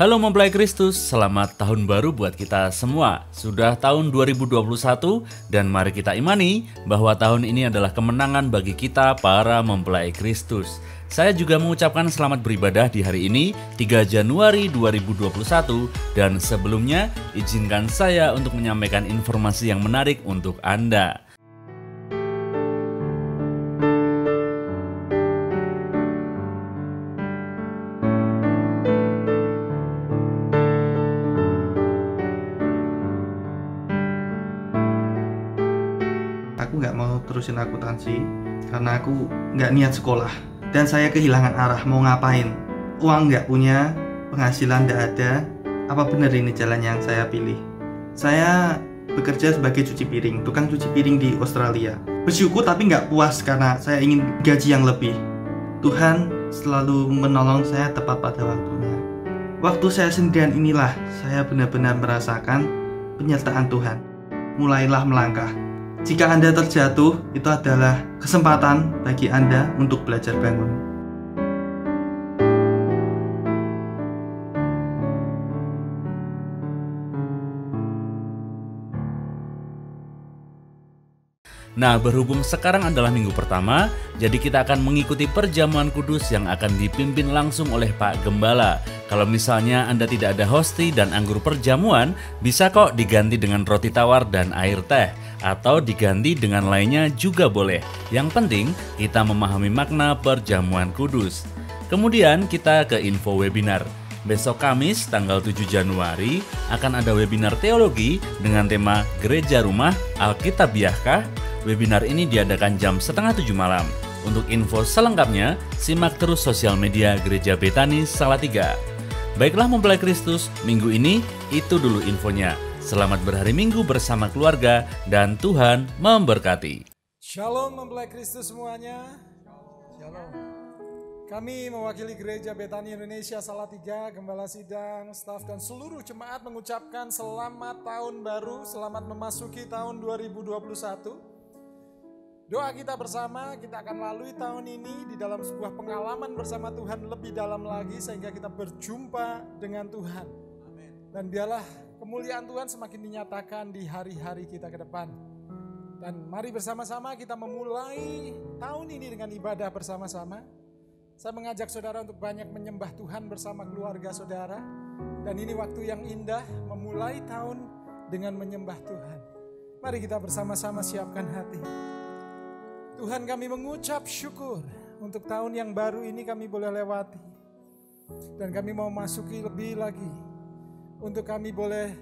Halo mempelai Kristus, selamat tahun baru buat kita semua. Sudah tahun 2021 dan mari kita imani bahwa tahun ini adalah kemenangan bagi kita para mempelai Kristus. Saya juga mengucapkan selamat beribadah di hari ini 3 Januari 2021 dan sebelumnya izinkan saya untuk menyampaikan informasi yang menarik untuk Anda. Aku nggak mau terusin akuntansi karena aku nggak niat sekolah dan saya kehilangan arah mau ngapain. Uang nggak punya, penghasilan nggak ada. Apa benar ini jalan yang saya pilih? Saya bekerja sebagai cuci piring, tukang cuci piring di Australia. Bersyukur tapi nggak puas karena saya ingin gaji yang lebih. Tuhan selalu menolong saya tepat pada waktunya. Waktu saya sendirian inilah saya benar-benar merasakan penyertaan Tuhan. Mulailah melangkah. Jika Anda terjatuh, itu adalah kesempatan bagi Anda untuk belajar bangun. Nah, berhubung sekarang adalah minggu pertama, jadi kita akan mengikuti perjamuan kudus yang akan dipimpin langsung oleh Pak Gembala. Kalau misalnya Anda tidak ada hosti dan anggur perjamuan, bisa kok diganti dengan roti tawar dan air teh, atau diganti dengan lainnya juga boleh. Yang penting, kita memahami makna perjamuan kudus. Kemudian kita ke info webinar. Besok Kamis tanggal 7 Januari akan ada webinar teologi dengan tema Gereja Rumah Alkitabiahkah? Webinar ini diadakan jam 6:30 malam. Untuk info selengkapnya, simak terus sosial media Gereja Betani Salatiga. Baiklah mempelai Kristus, minggu ini itu dulu infonya. Selamat berhari Minggu bersama keluarga dan Tuhan memberkati. Shalom mempelai Kristus semuanya. Shalom. Kami mewakili Gereja Betani Indonesia Salatiga, Gembala Sidang, staf dan seluruh jemaat mengucapkan selamat tahun baru, selamat memasuki tahun 2021. Doa kita bersama, kita akan lalui tahun ini di dalam sebuah pengalaman bersama Tuhan lebih dalam lagi sehingga kita berjumpa dengan Tuhan. Dan biarlah kemuliaan Tuhan semakin dinyatakan di hari-hari kita ke depan. Dan mari bersama-sama kita memulai tahun ini dengan ibadah bersama-sama. Saya mengajak saudara untuk banyak menyembah Tuhan bersama keluarga saudara. Dan ini waktu yang indah memulai tahun dengan menyembah Tuhan. Mari kita bersama-sama siapkan hati. Tuhan, kami mengucap syukur untuk tahun yang baru ini kami boleh lewati. Dan kami mau masuki lebih lagi. Untuk kami boleh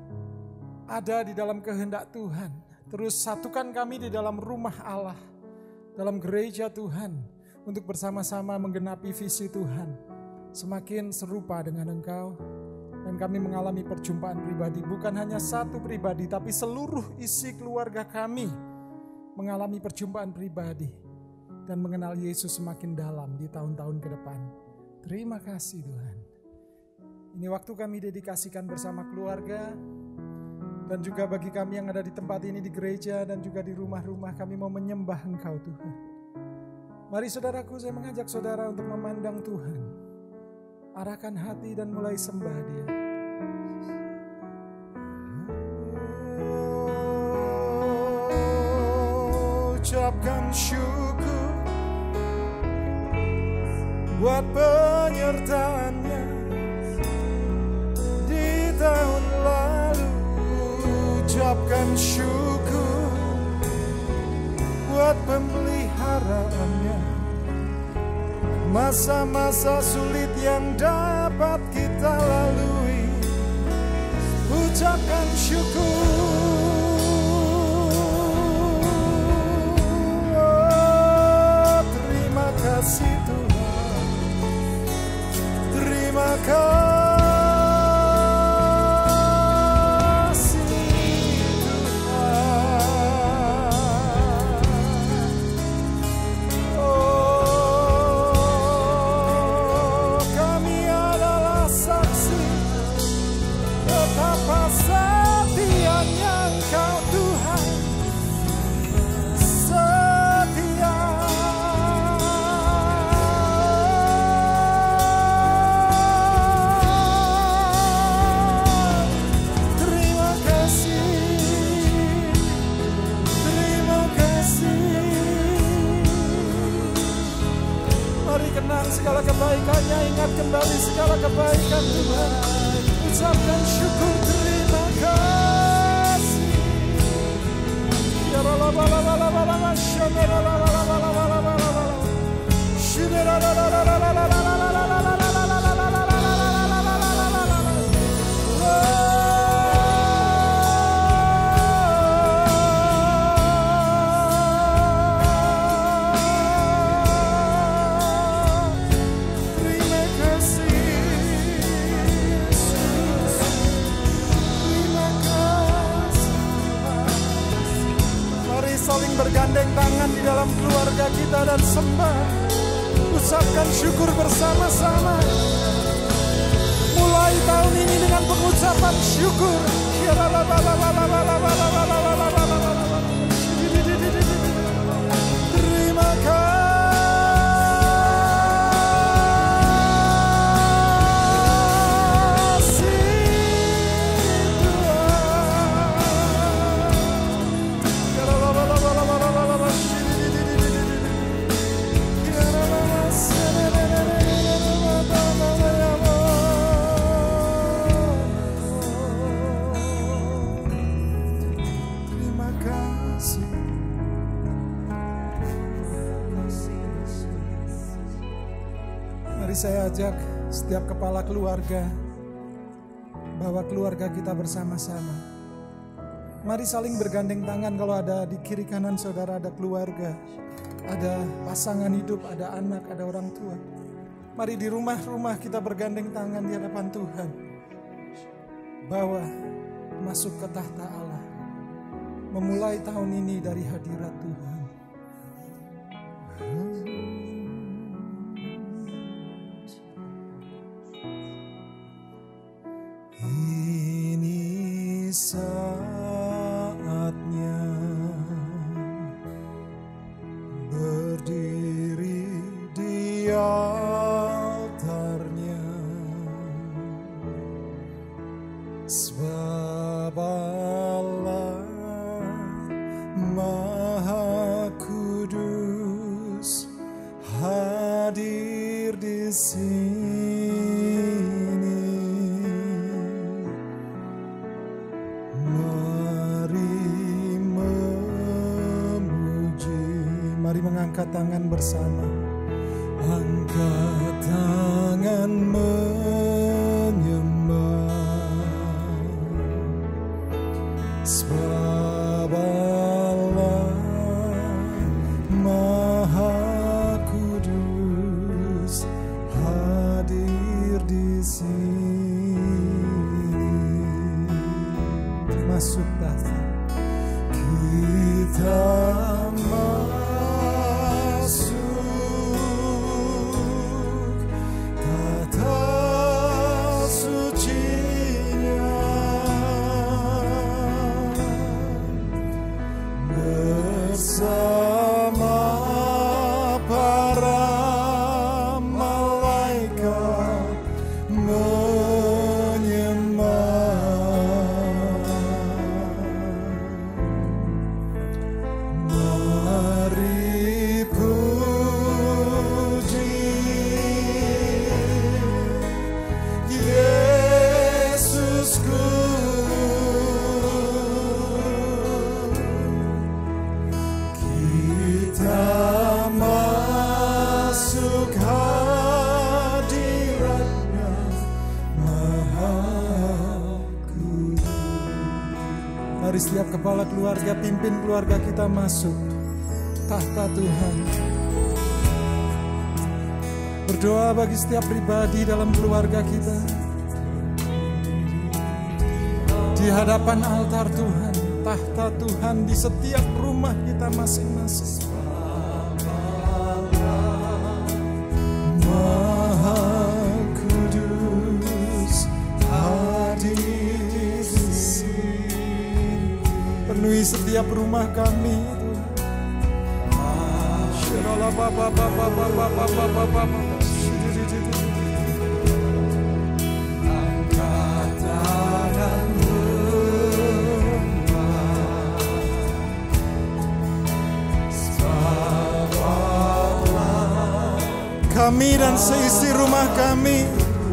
ada di dalam kehendak Tuhan. Terus satukan kami di dalam rumah Allah. Dalam gereja Tuhan. Untuk bersama-sama menggenapi visi Tuhan. Semakin serupa dengan Engkau. Dan kami mengalami perjumpaan pribadi. Bukan hanya satu pribadi, tapi seluruh isi keluarga kami mengalami perjumpaan pribadi dan mengenal Yesus semakin dalam di tahun-tahun ke depan. Terima kasih Tuhan. Ini waktu kami dedikasikan bersama keluarga dan juga bagi kami yang ada di tempat ini di gereja dan juga di rumah-rumah, kami mau menyembah Engkau Tuhan. Mari saudaraku, saya mengajak saudara untuk memandang Tuhan. Arahkan hati dan mulai sembah Dia. Ucapkan syukur buat penyertaannya di tahun lalu. Ucapkan syukur buat pemeliharaannya masa-masa sulit yang dapat kita lalui. Ucapkan syukur. Terima kasih Tuhan, terima kasih Tuhan. Oh, kami adalah saksi betapa setianya segala kebaikannya, ingat kembali segala kebaikan Tuhan. Ucapkan syukur, terima kasih. Ya saling bergandeng tangan di dalam keluarga kita dan sembah. Ucapkan syukur bersama-sama. Mulai tahun ini dengan pengucapan syukur. Terima kasih. Mari saya ajak setiap kepala keluarga, bawa keluarga kita bersama-sama. Mari saling bergandeng tangan. Kalau ada di kiri kanan saudara ada keluarga, ada pasangan hidup, ada anak, ada orang tua. Mari di rumah-rumah kita bergandeng tangan di hadapan Tuhan. Bawa masuk ke tahta Allah. Memulai tahun ini dari hadirat Tuhan. Ini saatnya berdiri di altarnya, sebab Allah Maha Kudus hadir di sini. Angkat tangan bersama, angkat tangan menyembah, sebab Allah Maha Kudus hadir di sini. Masuk tahta kita. Mari setiap kepala keluarga, pimpin keluarga kita masuk tahta Tuhan. Berdoa bagi setiap pribadi dalam keluarga kita. Di hadapan altar Tuhan, tahta Tuhan di setiap rumah kita masing-masing. Maha Kudus hadir di sini. Penuhi setiap rumah kami, angkat tanganmu, sebab Allah Kami dan seisi rumah kami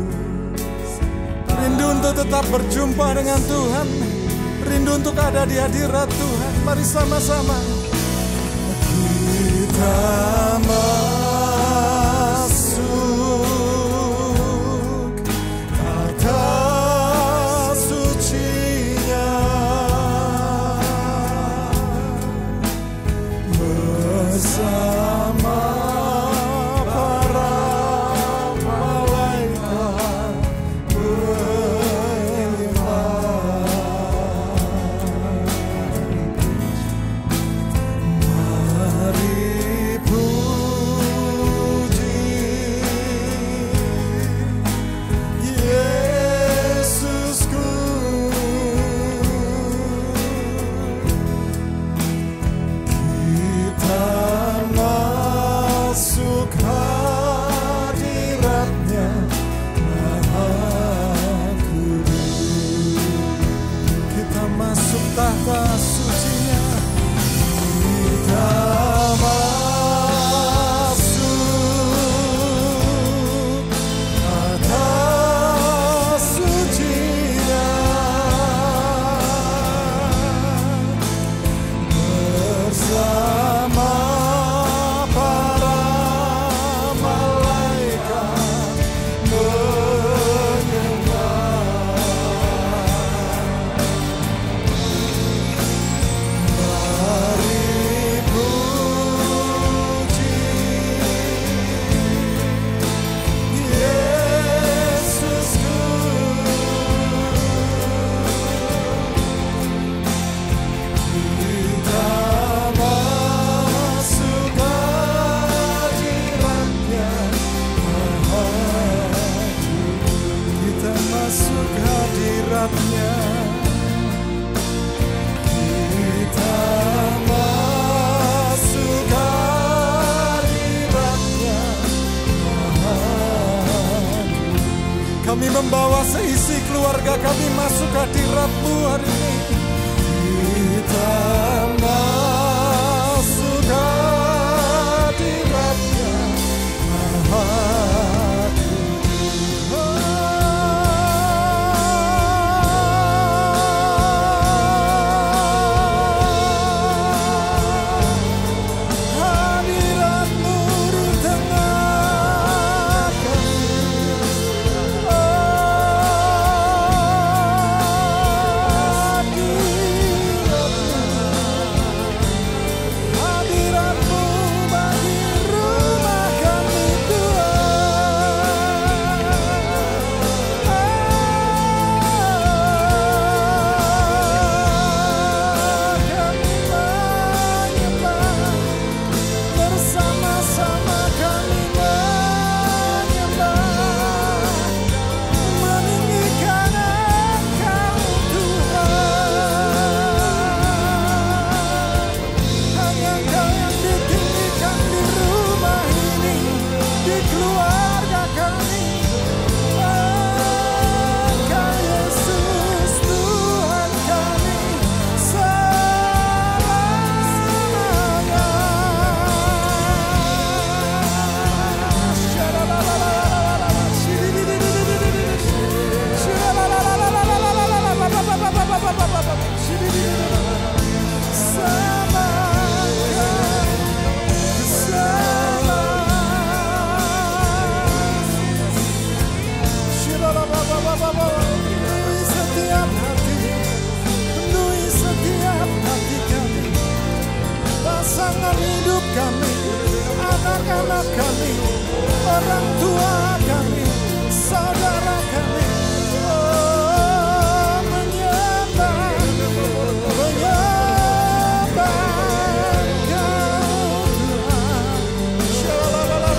rindu untuk tetap berjumpa dengan Tuhan, rindu untuk ada di hadirat Tuhan. Mari sama-sama kita masuk kata suci-Nya bersama para malaikat beriman. Mari puji Yesusku. Kita masuk hadirat-Nya Maha Kudus. Kita masuk tahta suci-Nya. Kita masuk tahta suci-Nya bersama para malaikat menyembah. Mari puji Yesusku. Kita masuk hadirat-Nya Maha Kudus. Kita masuk hadirat-Nya. Kita masuk hadirat-Nya Maha Kudus. Kami membawa seisi keluarga kami masuk hadirat-Mu hari ini. Kita masuk hadirat-Nya Maha hadirat-Mu di tengah kami. Hadirat-Mu bagi rumah kami Tuhan. Kami menyembah, bersama-sama kami menyembah, meninggikan Engkau Tuhan. Hanya Engkau yang ditinggikan di rumah ini, di keluarga kami. Engkau Yesus Tuhan kami selamanya. Penuhi setiap hati, penuhi setiap hati kami, pasangan hidup kami, anak-anak kami, orang tua kami, saudara kami. Oh, menyembah, menyembah Engkau Tuhan.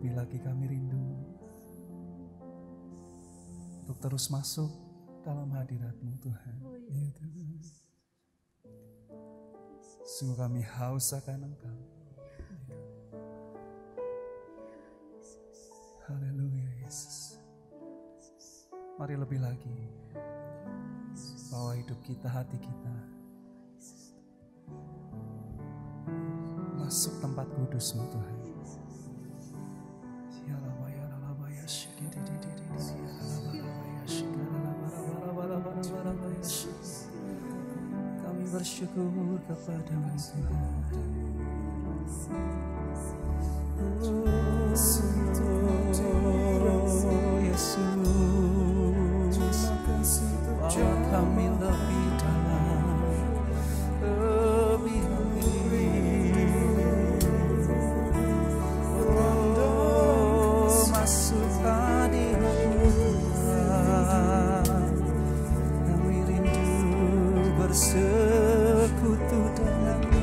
Lebih lagi kami rindu untuk terus masuk dalam hadirat-Mu Tuhan. Ya Tuhan. Sungguh kami haus akan Engkau. Haleluya Yesus. Mari lebih lagi bawa hidup kita, hati kita masuk tempat kudus-Mu Tuhan. Kami bersyukur kepada-Mu Tuhan. Yesus, bawa kami lebih dalam, lebih masuk hadirat-Mu Tuhan. Kami rindu bersekutu dengan-Mu.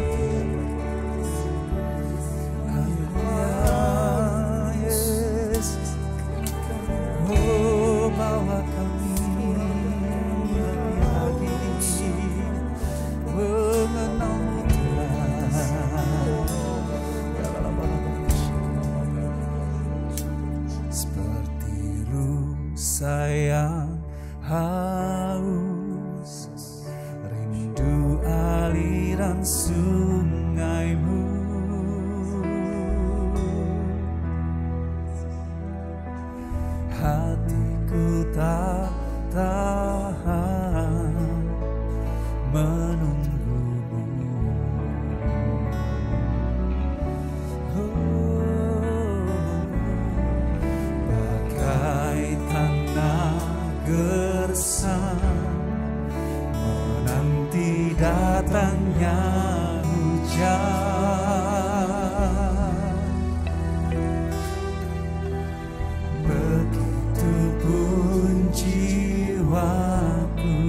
Bawa kami lebih lagi mengenal-Mu Tuhan. Seperti rusa yang haus, rindu aliran sungai-Mu. Hatiku tak tahan menunggu-Mu. Bagai tanah gersang menanti datangnya hujan. Begitupun jiwaku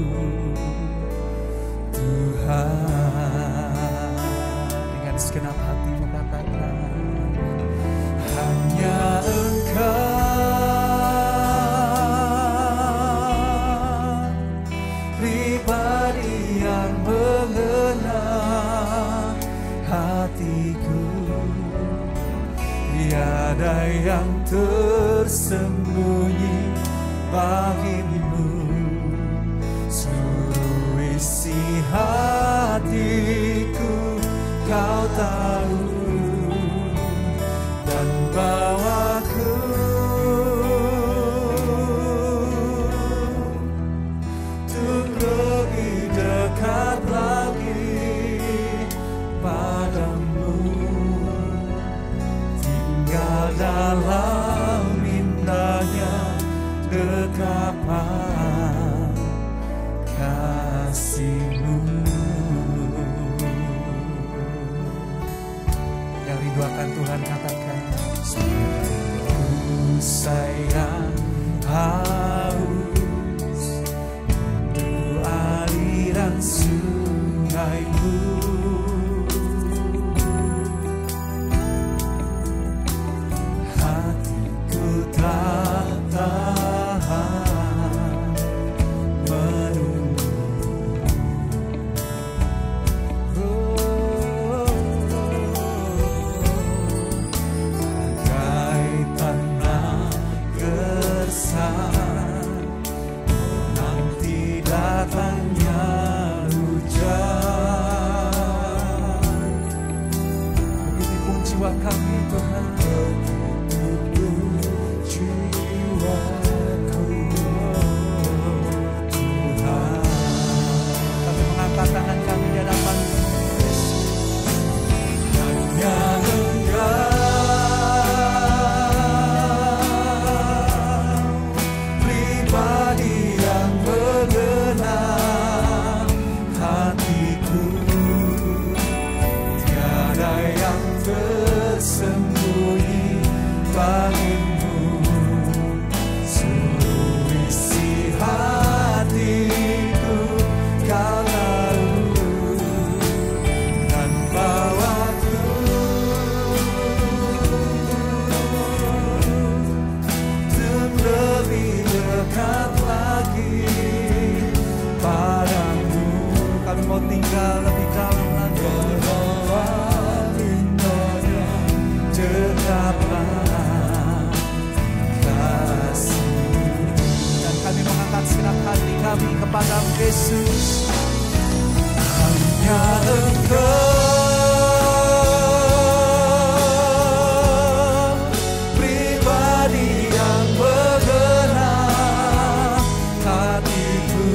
Tuhan. Dengan segenap hatimu katakan, hanya Engkau pribadi yang mengenal hatiku. Tiada yang tersembunyi bagimu. Seluruh isi hatiku Kau tahu, dan bawaku untuk lebih dekat lagi padamu. Tinggal dalam indahnya dekapan kasih-Mu. Yang rindu akan Tuhan katakan, sungguh sayang haus, rindu aliran sungai-Mu. Hatiku tak tahan menunggu. Bagai tanah gersang Yesus, hanya Engkau pribadi yang bergerak hatiku,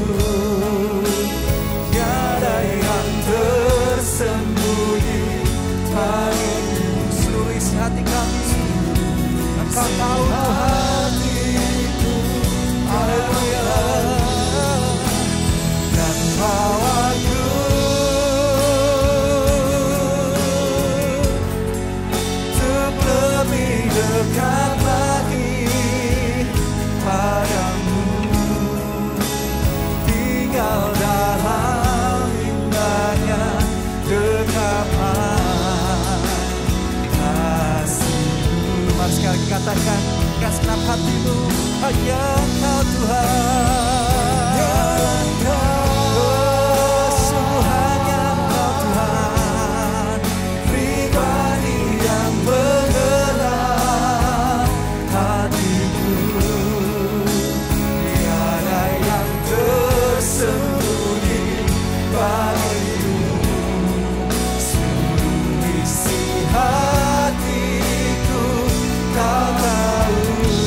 tiada yang tersembunyi bagimu. Seluruh isi hati kami, Engkau tahu hatiku, haleluya. Dan bawaku untuk lebih dekat lagi padamu, tinggal dalam indahnya dekapan kasih-Mu. Mari sekali lagi katakan, segenap hatimu, hanya Engkau Tuhan, sungguh hanya Engkau Tuhan, pribadi yang bergerak hatiku, tiada yang tersembunyi bagimu. Seluruh isi hatiku Kau tahu,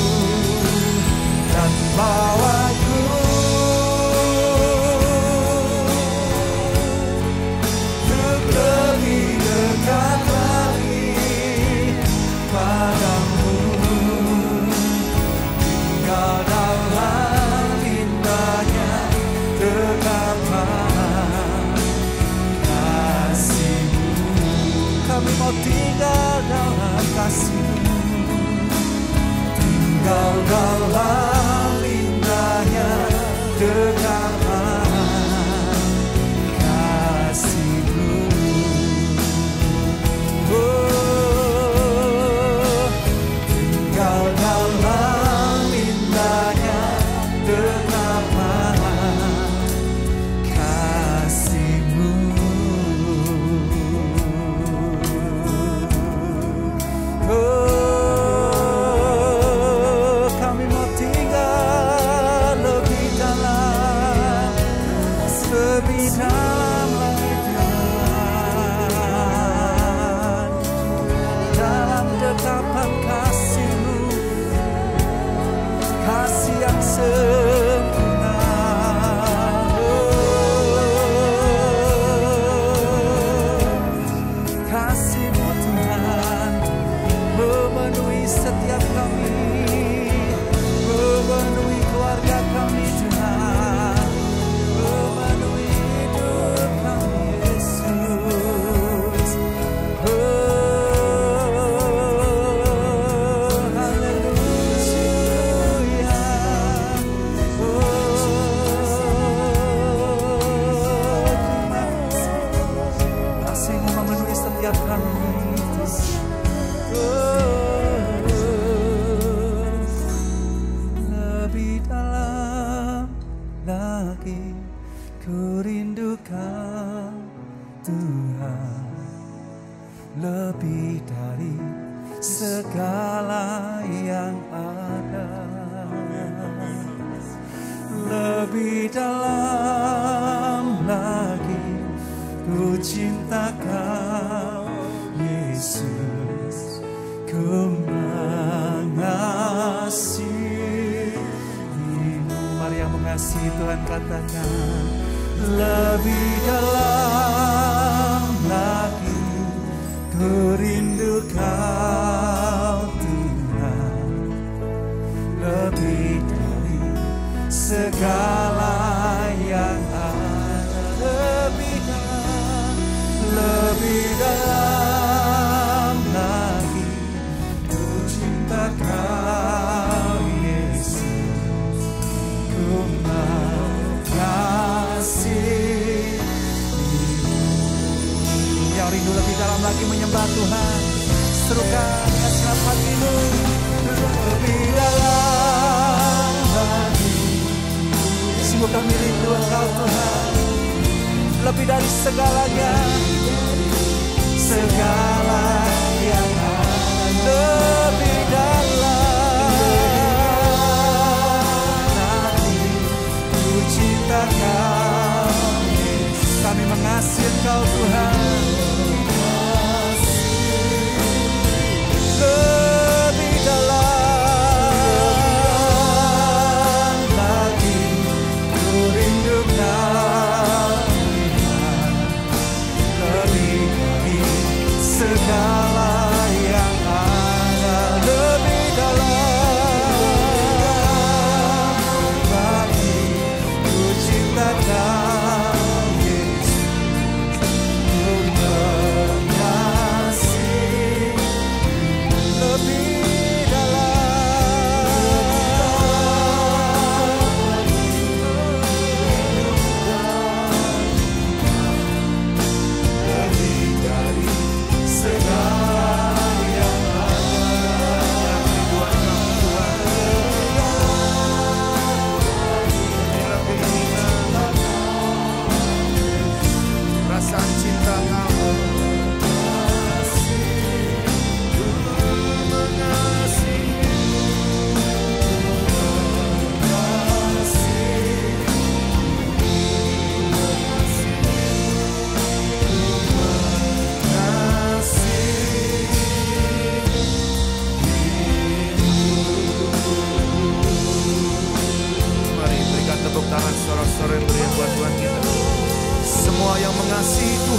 dan bawaku untuk lebih dekat lagi padamu, tinggal dalam indahnya dekapan kasih-Mu. Kami mau tinggal dalam kasih-Mu, tinggal dalam indahnya dekapan kasih-Mu. Oh, tinggal dalam indahnya dekapan kasih-Mu. Oh, kami mau tinggal lebih dalam lagi Tuhan, dalam dekapan kasih-Mu, kasih yang sempurna. Kasih-Mu Tuhan memenuhi setiap kami, memenuhi keluarga kami Tuhan, memenuhi hidup kami Yesus. Oh, haleluya. Oh, kasih-Mu memenuhi setiap kami. Lebih dalam lagi ku rindukan Tuhan, lebih dari segala yang ada, lebih dalam lagi ku cinta Kau Yesus, ku mengasihi-Mu. Mari yang mengasihi Tuhan katakan, lebih dalam lagi ku rindu Kau Tuhan, lebih dari segala yang ada, lebih dalam lagi ku cinta Kau Yesus, ku mengasihi-Mu. Yang rindu lebih dalam lagi menyembah Tuhan, serukan segenap hatimu, lebih dalam lagi. Sungguh kami rindu Engkau Tuhan, lebih dari segalanya, segala yang ada, lebih dalam lagi ku cinta Kau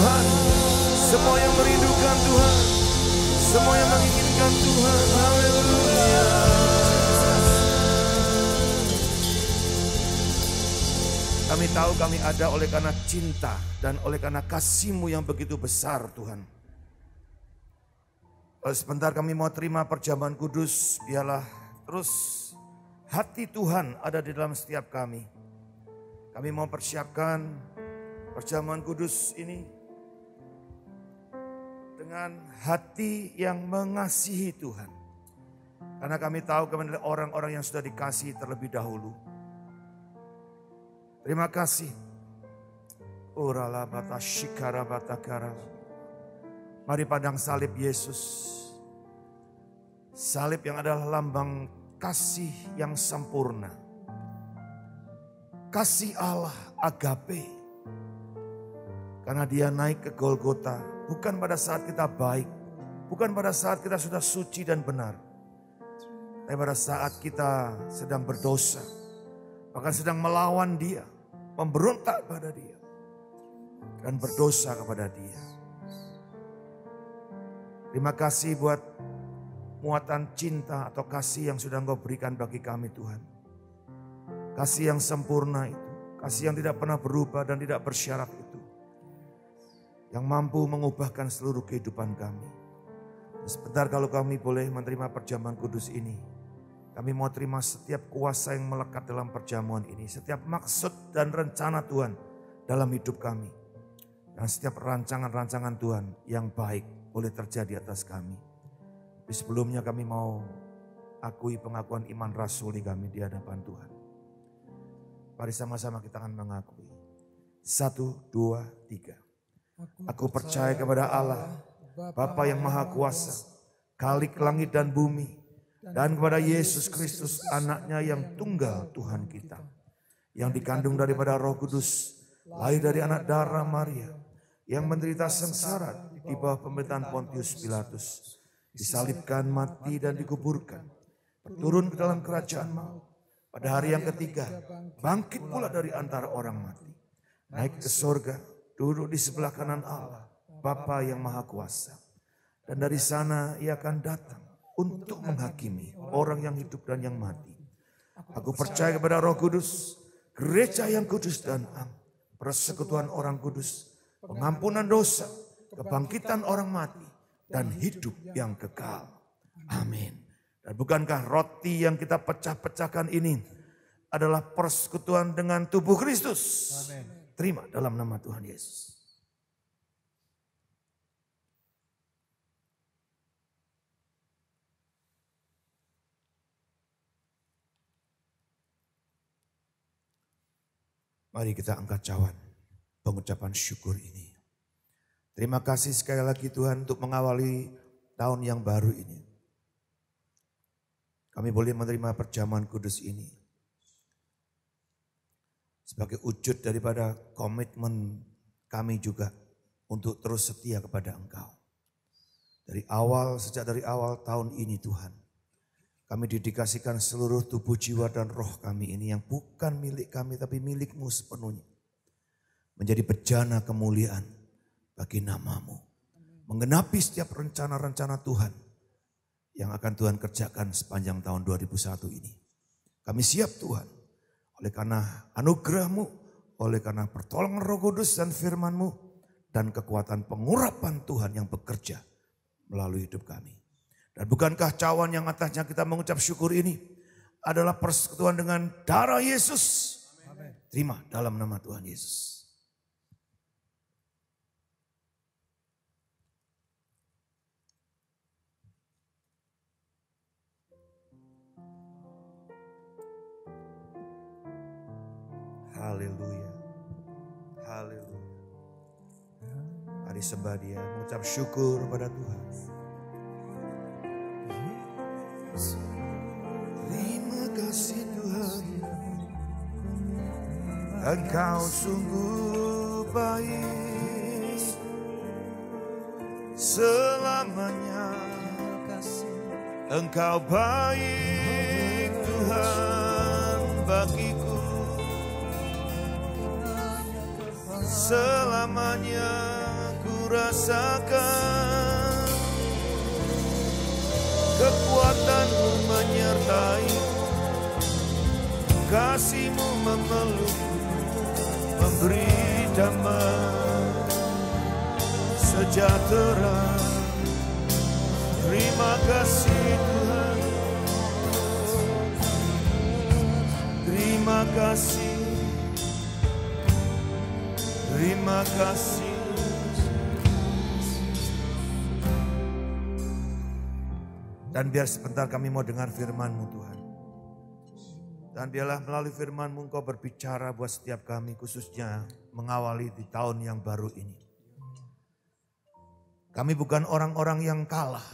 Tuhan, semua yang merindukan Tuhan, semua yang menginginkan Tuhan. Haleluya. Kami tahu kami ada oleh karena cinta dan oleh karena kasih-Mu yang begitu besar Tuhan. Sebentar kami mau terima perjamuan kudus, biarlah terus hati Tuhan ada di dalam setiap kami. Kami mau persiapkan perjamuan kudus ini dengan hati yang mengasihi Tuhan. Karena kami tahu kami adalah orang-orang yang sudah dikasihi terlebih dahulu. Terima kasih. Mari pandang salib Yesus. Salib yang adalah lambang kasih yang sempurna. Kasih Allah agape. Karena dia naik ke Golgota bukan pada saat kita baik. Bukan pada saat kita sudah suci dan benar. Tapi pada saat kita sedang berdosa. Bahkan sedang melawan dia. Memberontak pada dia. Dan berdosa kepada dia. Terima kasih buat muatan cinta atau kasih yang sudah Engkau berikan bagi kami Tuhan. Kasih yang sempurna itu. Kasih yang tidak pernah berubah dan tidak bersyarat itu. Yang mampu mengubahkan seluruh kehidupan kami. Sebentar kalau kami boleh menerima perjamuan kudus ini. Kami mau terima setiap kuasa yang melekat dalam perjamuan ini. Setiap maksud dan rencana Tuhan dalam hidup kami. Dan setiap rancangan-rancangan Tuhan yang baik boleh terjadi atas kami. Tapi sebelumnya kami mau akui pengakuan iman rasuli kami di hadapan Tuhan. Mari sama-sama kita akan mengakui. 1, 2, 3. Aku percaya kepada Allah, Bapa yang Maha Kuasa, Khalik langit dan bumi, dan kepada Yesus Kristus anaknya yang tunggal Tuhan kita, yang dikandung daripada Roh Kudus, lahir dari anak darah Maria, yang menderita sengsara di bawah pemerintahan Pontius Pilatus, disalibkan, mati dan dikuburkan, turun ke dalam kerajaan maut, pada hari yang ketiga bangkit pula dari antara orang mati, naik ke sorga, duduk di sebelah kanan Allah, Bapa yang Maha Kuasa, dan dari sana ia akan datang untuk menghakimi orang yang hidup dan yang mati. Aku percaya kepada Roh Kudus, gereja yang kudus dan am, persekutuan orang kudus, pengampunan dosa, kebangkitan orang mati, dan hidup yang kekal. Amin. Dan bukankah roti yang kita pecah-pecahkan ini adalah persekutuan dengan tubuh Kristus? Amin. Terima dalam nama Tuhan Yesus. Mari kita angkat cawan pengucapan syukur ini. Terima kasih sekali lagi Tuhan untuk mengawali tahun yang baru ini. Kami boleh menerima perjamuan kudus ini. Sebagai wujud daripada komitmen kami juga untuk terus setia kepada Engkau. Sejak dari awal tahun ini Tuhan. Kami dedikasikan seluruh tubuh, jiwa, dan roh kami ini yang bukan milik kami tapi milik-Mu sepenuhnya. Menjadi bejana kemuliaan bagi nama-Mu. Menggenapi setiap rencana-rencana Tuhan yang akan Tuhan kerjakan sepanjang tahun 2001 ini. Kami siap Tuhan. Oleh karena anugerah-Mu, oleh karena pertolongan Roh Kudus dan firman-Mu, dan kekuatan pengurapan Tuhan yang bekerja melalui hidup kami. Dan bukankah cawan yang atasnya kita mengucap syukur ini adalah persekutuan dengan darah Yesus? Amen. Terima dalam nama Tuhan Yesus. Haleluya. Haleluya. Mari sembah Dia, mengucap syukur pada Tuhan. Terima kasih Tuhan, Engkau sungguh baik, selamanya Engkau baik Tuhan bagiku, selamanya rasakan, kekuatan-Mu menyertai, kasih-Mu memelukku, memberi damai sejahtera. Terima kasih Tuhan, terima kasih, terima kasih. Dan biar sebentar kami mau dengar firman-Mu Tuhan. Dan biarlah melalui firman-Mu Engkau berbicara buat setiap kami, khususnya mengawali di tahun yang baru ini. Kami bukan orang-orang yang kalah.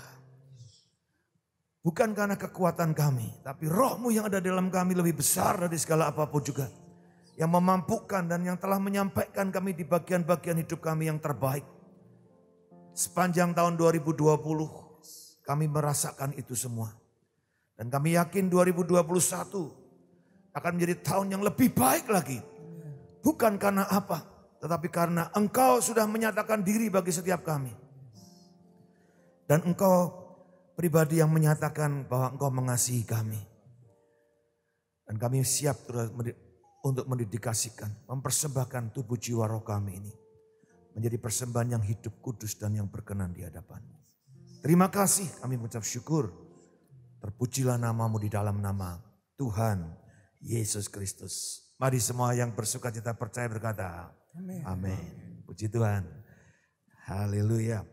Bukan karena kekuatan kami, tapi Roh-Mu yang ada dalam kami lebih besar dari segala apapun juga. Yang memampukan dan yang telah menyampaikan kami di bagian-bagian hidup kami yang terbaik. Sepanjang tahun 2020, kami merasakan itu semua. Dan kami yakin 2021 akan menjadi tahun yang lebih baik lagi. Bukan karena apa, tetapi karena Engkau sudah menyatakan diri bagi setiap kami. Dan Engkau pribadi yang menyatakan bahwa Engkau mengasihi kami. Dan kami siap untuk mendedikasikan, mempersembahkan tubuh jiwa roh kami ini. Menjadi persembahan yang hidup, kudus dan yang berkenan di hadapan-Mu. Terima kasih, kami mengucap syukur. Terpujilah nama-Mu di dalam nama Tuhan Yesus Kristus. Mari semua yang bersuka cita percaya berkata, amin. Amin. Puji Tuhan. Haleluya.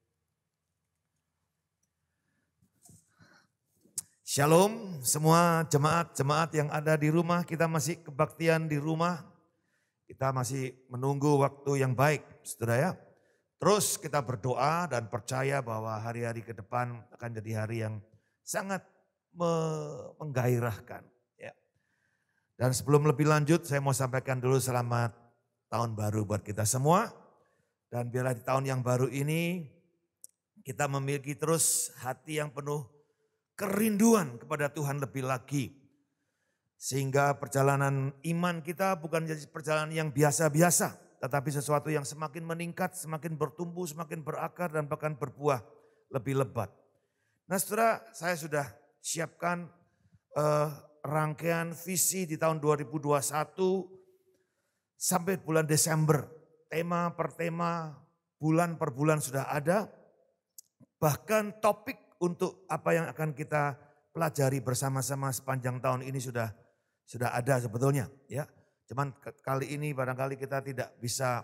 Shalom semua jemaat-jemaat yang ada di rumah. Kita masih kebaktian di rumah. Kita masih menunggu waktu yang baik, saudara ya. Terus kita berdoa dan percaya bahwa hari-hari ke depan akan jadi hari yang sangat menggairahkan. Ya. Dan sebelum lebih lanjut saya mau sampaikan dulu selamat tahun baru buat kita semua. Dan biarlah di tahun yang baru ini kita memiliki terus hati yang penuh kerinduan kepada Tuhan lebih lagi. Sehingga perjalanan iman kita bukan jadi perjalanan yang biasa-biasa. Tetapi sesuatu yang semakin meningkat, semakin bertumbuh, semakin berakar dan bahkan berbuah lebih lebat. Nah saudara, saya sudah siapkan rangkaian visi di tahun 2021 sampai bulan Desember. Tema per tema, bulan per bulan sudah ada. Bahkan topik untuk apa yang akan kita pelajari bersama-sama sepanjang tahun ini sudah ada sebetulnya, ya. Cuman kali ini barangkali kita tidak bisa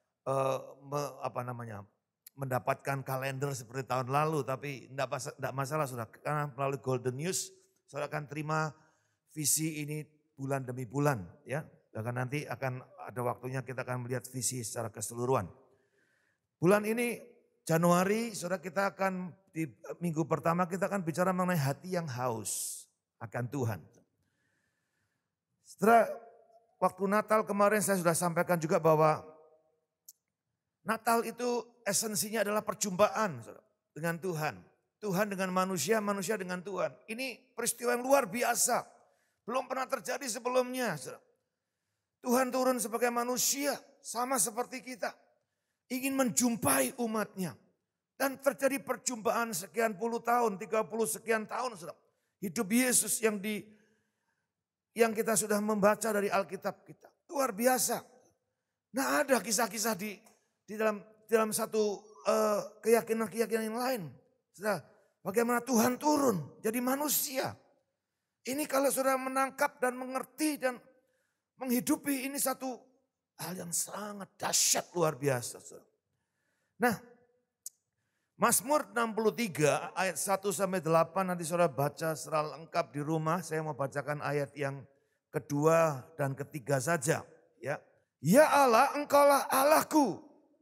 mendapatkan kalender seperti tahun lalu, tapi tidak masalah saudara, karena melalui Golden News saudara akan terima visi ini bulan demi bulan, ya. Bahkan nanti akan ada waktunya kita akan melihat visi secara keseluruhan. Bulan ini Januari saudara kita akan di minggu pertama kita akan bicara mengenai hati yang haus akan Tuhan. Setelah waktu Natal kemarin saya sudah sampaikan juga bahwa Natal itu esensinya adalah perjumpaan dengan Tuhan. Tuhan dengan manusia, manusia dengan Tuhan. Ini peristiwa yang luar biasa. Belum pernah terjadi sebelumnya. Tuhan turun sebagai manusia sama seperti kita. Ingin menjumpai umatnya. Dan terjadi perjumpaan sekian puluh tahun, 30 sekian tahun. Hidup Yesus yang kita sudah membaca dari Alkitab kita. Luar biasa. Nah ada kisah-kisah di dalam satu keyakinan-keyakinan yang lain. Bagaimana Tuhan turun jadi manusia. Ini kalau sudah menangkap dan mengerti dan menghidupi ini satu hal yang sangat dahsyat luar biasa. Nah Mazmur 63 ayat 1 sampai 8 nanti saudara baca secara lengkap di rumah. Saya mau bacakan ayat yang kedua dan ketiga saja. Ya Allah, Engkaulah Allahku.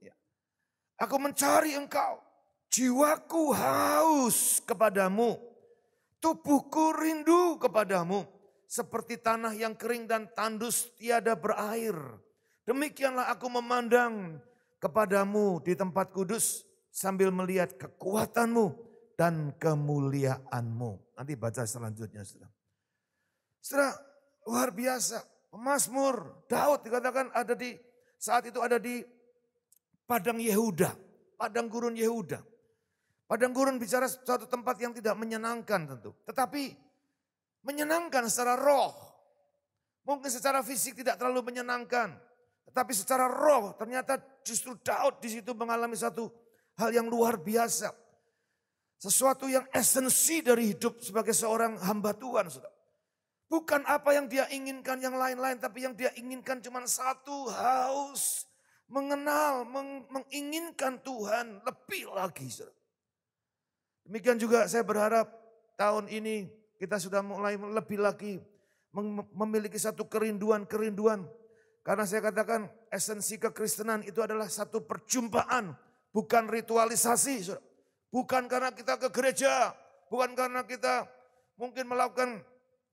Aku mencari Engkau. Jiwaku haus kepadamu. Tubuhku rindu kepadamu. Seperti tanah yang kering dan tandus tiada berair. Demikianlah aku memandang kepadamu di tempat kudus. Sambil melihat kekuatanmu dan kemuliaanmu. Nanti baca selanjutnya. Saudara, luar biasa. Mazmur Daud dikatakan saat itu ada di Padang Yehuda. padang gurun Yehuda. Padang gurun bicara suatu tempat yang tidak menyenangkan tentu. Tetapi menyenangkan secara roh. Mungkin secara fisik tidak terlalu menyenangkan. Tetapi secara roh ternyata justru Daud di situ mengalami satu hal yang luar biasa. Sesuatu yang esensi dari hidup sebagai seorang hamba Tuhan. Saudara. Bukan apa yang dia inginkan yang lain-lain, tapi yang dia inginkan cuma satu, haus, mengenal, menginginkan Tuhan lebih lagi. Saudara. Demikian juga saya berharap tahun ini kita sudah mulai lebih lagi memiliki satu kerinduan. Karena saya katakan esensi kekristenan itu adalah satu perjumpaan, bukan ritualisasi. Saudara. Bukan karena kita ke gereja, bukan karena kita mungkin melakukan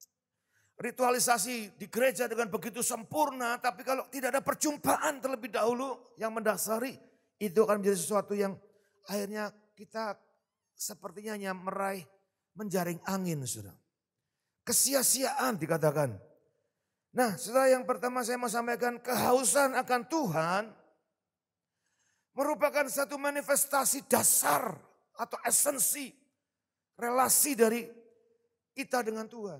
ritualisasi di gereja dengan begitu sempurna, tapi kalau tidak ada perjumpaan terlebih dahulu yang mendasari, itu akan menjadi sesuatu yang akhirnya kita sepertinya hanya meraih menjaring angin, saudara. Kesia-siaan dikatakan. Nah, saudara, yang pertama saya mau sampaikan, kehausan akan Tuhan merupakan satu manifestasi dasar atau esensi relasi dari kita dengan Tuhan.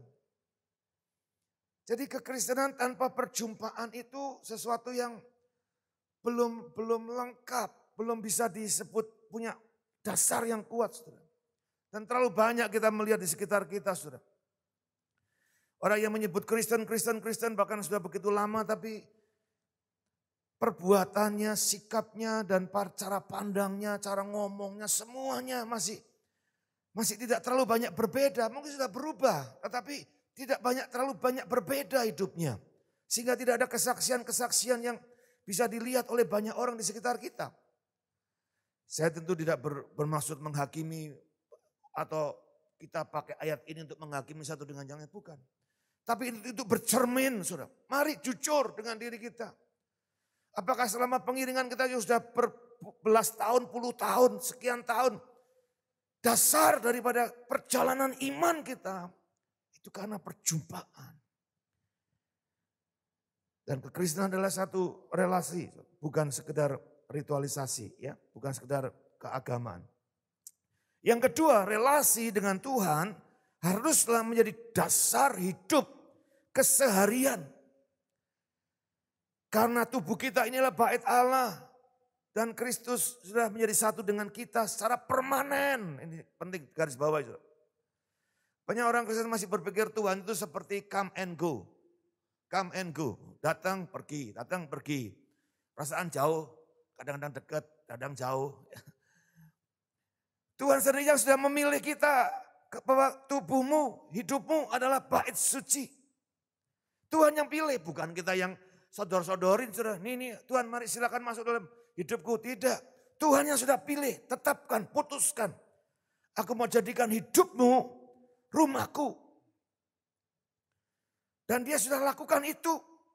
Jadi kekristenan tanpa perjumpaan itu sesuatu yang belum lengkap, belum bisa disebut punya dasar yang kuat, saudara. Dan terlalu banyak kita melihat di sekitar kita, saudara. Orang yang menyebut Kristen, bahkan sudah begitu lama, tapi perbuatannya, sikapnya, dan cara pandangnya, cara ngomongnya, semuanya masih tidak terlalu banyak berbeda. Mungkin sudah berubah, tetapi tidak terlalu banyak berbeda hidupnya. Sehingga tidak ada kesaksian-kesaksian yang bisa dilihat oleh banyak orang di sekitar kita. Saya tentu tidak bermaksud menghakimi atau kita pakai ayat ini untuk menghakimi satu dengan yang lain, bukan. Tapi itu bercermin, saudara. Mari jujur dengan diri kita. Apakah selama pengiringan kita sudah berbelas tahun, puluh tahun, sekian tahun. Dasar daripada perjalanan iman kita itu karena perjumpaan. Dan kekristenan adalah satu relasi, bukan sekedar ritualisasi, ya, bukan sekedar keagamaan. Yang kedua, relasi dengan Tuhan haruslah menjadi dasar hidup keseharian. Karena tubuh kita inilah bait Allah dan Kristus sudah menjadi satu dengan kita secara permanen. Ini penting garis bawah itu. Banyak orang Kristen masih berpikir Tuhan itu seperti come and go. Come and go, datang pergi. Perasaan jauh, kadang-kadang dekat, kadang jauh. Tuhan sendiri yang sudah memilih kita bahwa tubuhmu, hidupmu adalah bait suci. Tuhan yang pilih, bukan kita yang sodor-sodorin. Nih Tuhan mari silakan masuk dalam hidupku. Tidak, Tuhan yang sudah pilih, tetapkan, putuskan. Aku mau jadikan hidupmu rumahku. Dan dia sudah lakukan itu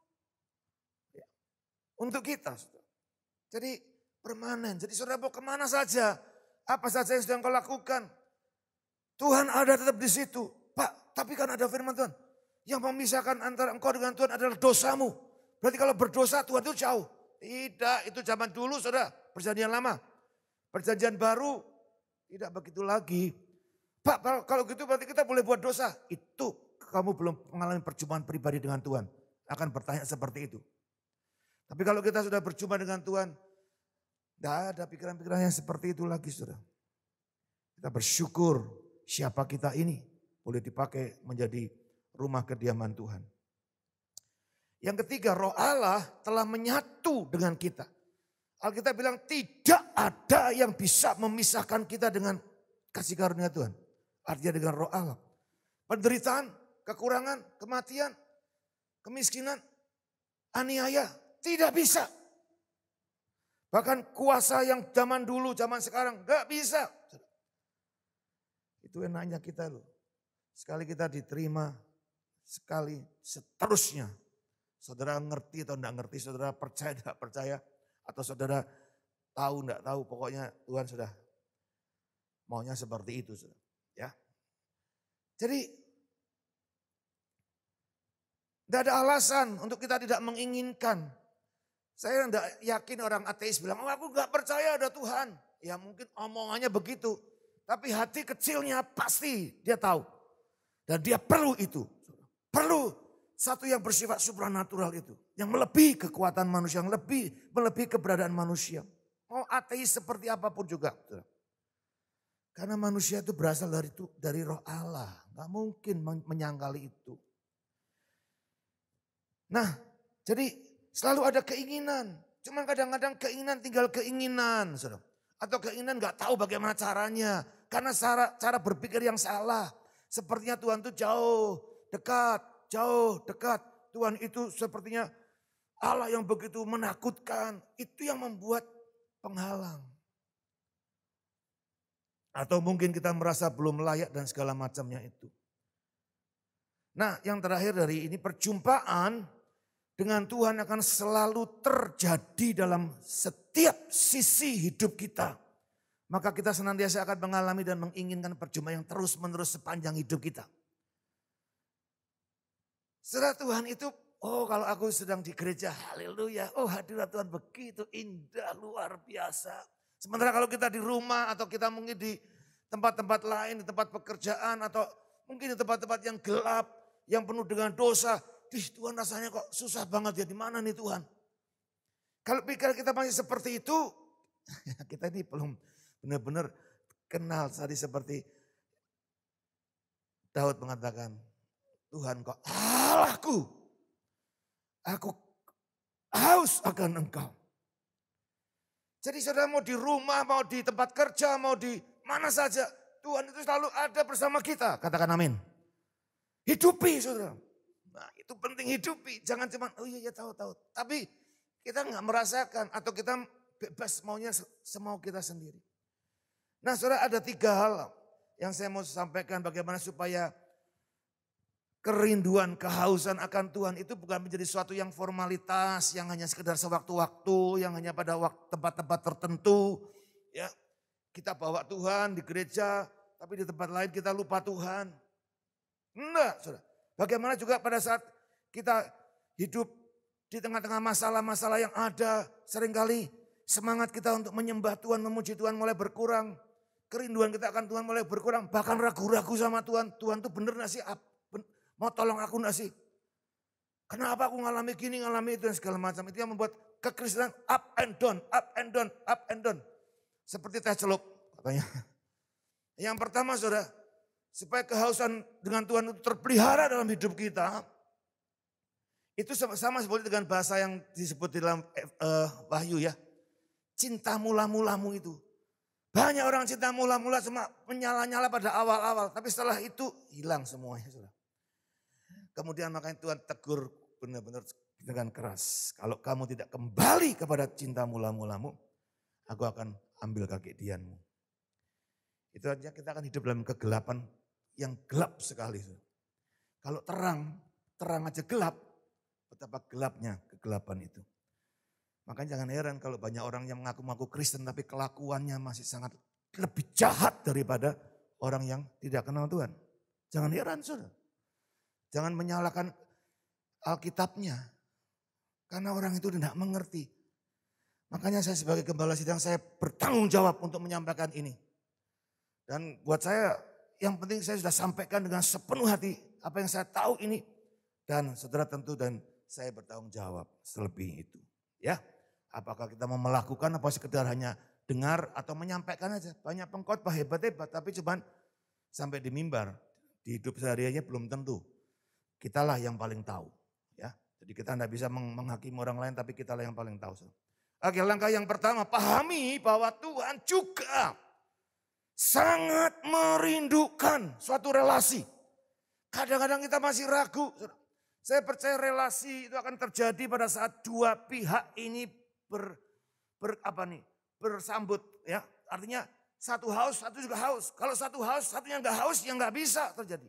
untuk kita. Jadi permanen. Jadi saudara mau kemana saja, apa saja yang sedang kau lakukan, Tuhan ada tetap di situ. Pak, tapi kan ada firman Tuhan. Yang memisahkan antara engkau dengan Tuhan adalah dosamu. Berarti kalau berdosa Tuhan itu jauh. Tidak, itu zaman dulu saudara, perjanjian lama. Perjanjian baru tidak begitu lagi. Pak, kalau gitu berarti kita boleh buat dosa. Itu kamu belum mengalami perjumpaan pribadi dengan Tuhan. Akan bertanya seperti itu. Tapi kalau kita sudah berjumpa dengan Tuhan, tidak ada pikiran-pikiran yang seperti itu lagi, saudara. Kita bersyukur siapa kita ini boleh dipakai menjadi rumah kediaman Tuhan. Yang ketiga, Roh Allah telah menyatu dengan kita. Alkitab bilang tidak ada yang bisa memisahkan kita dengan kasih karunia Tuhan. Artinya dengan Roh Allah. Penderitaan, kekurangan, kematian, kemiskinan, aniaya, tidak bisa. Bahkan kuasa yang zaman dulu, zaman sekarang gak bisa. Itu enaknya kita loh. Sekali kita diterima, sekali seterusnya. Saudara ngerti atau enggak ngerti, saudara percaya enggak percaya, atau saudara tahu enggak tahu, pokoknya Tuhan sudah maunya seperti itu. Saudara. Ya. Jadi tidak ada alasan untuk kita tidak menginginkan. Saya tidak yakin orang ateis bilang, oh aku enggak percaya ada Tuhan. ya mungkin omongannya begitu. Tapi hati kecilnya pasti dia tahu. Dan dia perlu itu. Perlu satu yang bersifat supranatural itu. Yang melebihi kekuatan manusia, yang melebihi keberadaan manusia. Mau ateis seperti apapun juga. Karena manusia itu berasal dari roh Allah. Gak mungkin menyangkali itu. Nah, jadi selalu ada keinginan. Cuman kadang-kadang keinginan tinggal keinginan. Saudara. Atau keinginan gak tahu bagaimana caranya. Karena cara berpikir yang salah. Sepertinya Tuhan itu jauh, dekat. Tuhan itu sepertinya Allah yang begitu menakutkan. Itu yang membuat penghalang. Atau mungkin kita merasa belum layak dan segala macamnya itu. Nah, yang terakhir dari ini, perjumpaan dengan Tuhan akan selalu terjadi dalam setiap sisi hidup kita. Maka kita senantiasa akan mengalami dan menginginkan perjumpaan yang terus-menerus sepanjang hidup kita. Saudara, Tuhan itu, kalau aku sedang di gereja, haleluya. Hadirat Tuhan begitu indah, luar biasa. Sementara kalau kita di rumah atau kita mungkin di tempat-tempat lain, di tempat pekerjaan atau mungkin di tempat-tempat yang gelap, yang penuh dengan dosa. Tuhan rasanya kok susah banget ya, di mana nih Tuhan? Kalau pikir kita masih seperti itu, kita ini belum benar-benar kenal tadi seperti Daud mengatakan, Tuhan kok Allahku, aku haus akan Engkau. Jadi saudara mau di rumah, mau di tempat kerja, mau di mana saja. Tuhan itu selalu ada bersama kita. Katakan amin. Hidupi saudara. Nah itu penting hidupi. Jangan cuma tahu. Tapi kita nggak merasakan atau kita bebas maunya semau kita sendiri. Nah saudara ada 3 hal yang saya mau sampaikan bagaimana supaya kerinduan, kehausan akan Tuhan itu bukan menjadi sesuatu yang formalitas, yang hanya sekedar sewaktu-waktu, yang hanya pada tempat-tempat tertentu. Ya, kita bawa Tuhan di gereja, tapi di tempat lain kita lupa Tuhan. Enggak, saudara. Bagaimana juga pada saat kita hidup di tengah-tengah masalah-masalah yang ada, seringkali semangat kita untuk menyembah Tuhan, memuji Tuhan mulai berkurang. Kerinduan kita akan Tuhan mulai berkurang, bahkan ragu-ragu sama Tuhan. Tuhan tuh bener gak sih? Mau tolong aku gak sih? Kenapa aku ngalami gini, ngalami itu dan segala macam. Itu yang membuat kekristenan up and down. Seperti teh celup katanya. Yang pertama saudara, supaya kehausan dengan Tuhan itu terpelihara dalam hidup kita. Itu sama seperti dengan bahasa yang disebut di dalam Wahyu ya. Cinta mula-mulamu itu. Banyak orang cinta mula-mula cuma menyala-nyala pada awal-awal. Tapi setelah itu hilang semuanya saudara. Kemudian makanya Tuhan tegur benar-benar dengan keras. Kalau kamu tidak kembali kepada cinta mula-mulamu, aku akan ambil kegidianmu. Itu aja kita akan hidup dalam kegelapan yang gelap sekali. Kalau terang aja gelap, betapa gelapnya kegelapan itu. Makanya jangan heran kalau banyak orang yang mengaku-ngaku Kristen tapi kelakuannya masih sangat lebih jahat daripada orang yang tidak kenal Tuhan. Jangan heran saudara. Jangan menyalahkan Alkitabnya. Karena orang itu tidak mengerti. Makanya saya sebagai gembala sidang saya bertanggung jawab untuk menyampaikan ini. Dan buat saya yang penting saya sudah sampaikan dengan sepenuh hati apa yang saya tahu ini. Dan saudara tentu dan saya bertanggung jawab selebih itu. Ya, apakah kita mau melakukan apa sekedar hanya dengar atau menyampaikan aja. Banyak pengkhotbah hebat-hebat tapi cuman sampai di mimbar. Di hidup sehariannya belum tentu. Kitalah yang paling tahu. Ya, jadi kita tidak bisa menghakimi orang lain tapi kitalah yang paling tahu. Oke, langkah yang pertama, pahami bahwa Tuhan juga sangat merindukan suatu relasi. Kadang-kadang kita masih ragu. Saya percaya relasi itu akan terjadi pada saat dua pihak ini bersambut. Ya, artinya satu haus, satu juga haus. Kalau satu haus, satunya enggak haus, ya enggak bisa terjadi.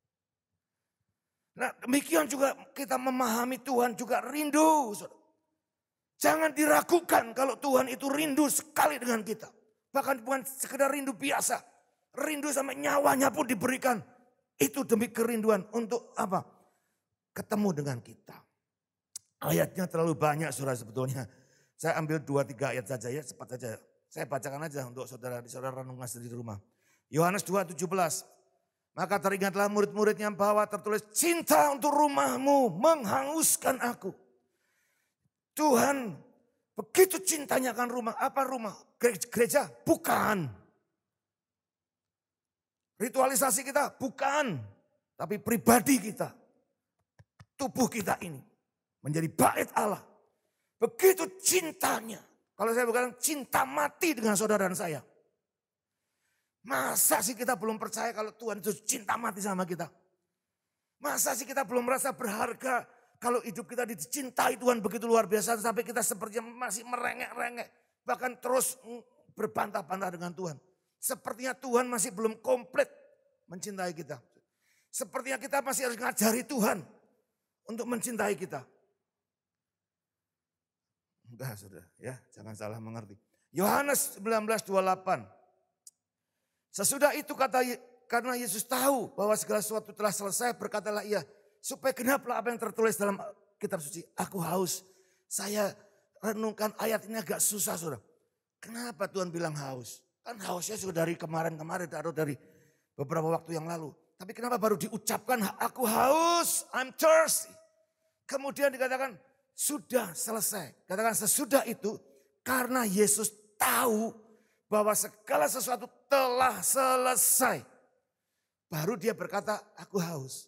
Nah demikian juga kita memahami Tuhan juga rindu. Jangan diragukan kalau Tuhan itu rindu sekali dengan kita. Bahkan bukan sekedar rindu biasa. Rindu sampai nyawanya pun diberikan. Itu demi kerinduan untuk apa? Ketemu dengan kita. Ayatnya terlalu banyak saudara sebetulnya. Saya ambil 2-3 ayat saja ya, cepat saja. Saya bacakan aja untuk saudara renungkan sendiri di rumah. Yohanes 2:17. Maka teringatlah murid-muridnya bahwa tertulis cinta untuk rumahmu menghanguskan aku. Tuhan begitu cintanya akan rumah. Apa rumah? Gereja? Bukan. Ritualisasi kita? Bukan. Tapi pribadi kita. Tubuh kita ini menjadi bait Allah. Begitu cintanya. Kalau saya bukan cinta mati dengan saudara dan saya. Masa sih kita belum percaya kalau Tuhan itu cinta mati sama kita? Masa sih kita belum merasa berharga kalau hidup kita dicintai Tuhan begitu luar biasa sampai kita sepertinya masih merengek-rengek. Bahkan terus berbantah-bantah dengan Tuhan. Sepertinya Tuhan masih belum komplit mencintai kita. Sepertinya kita masih harus ngajari Tuhan untuk mencintai kita. Enggak saudara ya, jangan salah mengerti. Yohanes 19:28. Sesudah itu karena Yesus tahu bahwa segala sesuatu telah selesai, berkatalah ia, supaya genaplah apa yang tertulis dalam kitab suci. Aku haus. Saya renungkan ayat ini agak susah saudara. Kenapa Tuhan bilang haus? Kan hausnya sudah dari kemarin-kemarin atau dari beberapa waktu yang lalu. Tapi kenapa baru diucapkan aku haus, I'm thirsty. Kemudian dikatakan sudah selesai. Katakan sesudah itu karena Yesus tahu bahwa segala sesuatu telah selesai. Baru dia berkata, aku haus.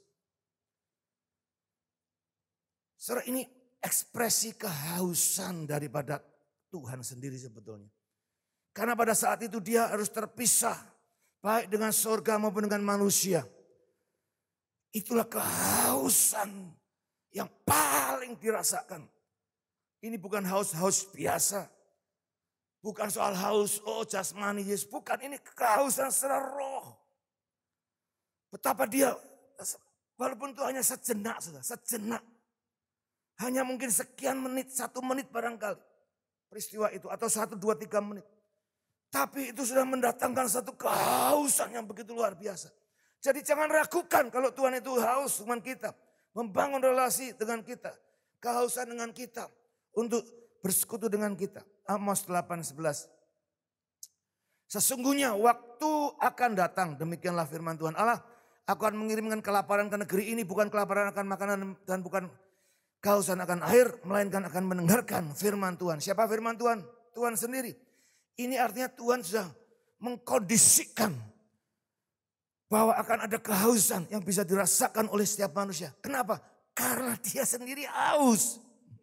Saudara, ini ekspresi kehausan daripada Tuhan sendiri sebetulnya. Karena pada saat itu dia harus terpisah. Baik dengan surga maupun dengan manusia. Itulah kehausan yang paling dirasakan. Ini bukan haus-haus biasa. Bukan soal haus, jasmani, yes. Bukan, ini kehausan secara roh. Betapa dia, walaupun itu hanya sejenak, sejenak. Hanya mungkin sekian menit, 1 menit barangkali. Peristiwa itu, atau 1, 2, 3 menit. Tapi itu sudah mendatangkan satu kehausan yang begitu luar biasa. Jadi jangan ragukan kalau Tuhan itu haus dengan kita. Membangun relasi dengan kita. Kehausan dengan kita. Untuk bersekutu dengan kita. Amos 8:11. Sesungguhnya waktu akan datang, demikianlah firman Tuhan Allah. Aku akan mengirimkan kelaparan ke negeri ini, bukan kelaparan akan makanan dan bukan kehausan akan air, melainkan akan mendengarkan firman Tuhan. Siapa firman Tuhan? Tuhan sendiri. Ini artinya Tuhan sudah mengkondisikan bahwa akan ada kehausan yang bisa dirasakan oleh setiap manusia. Kenapa? Karena dia sendiri haus.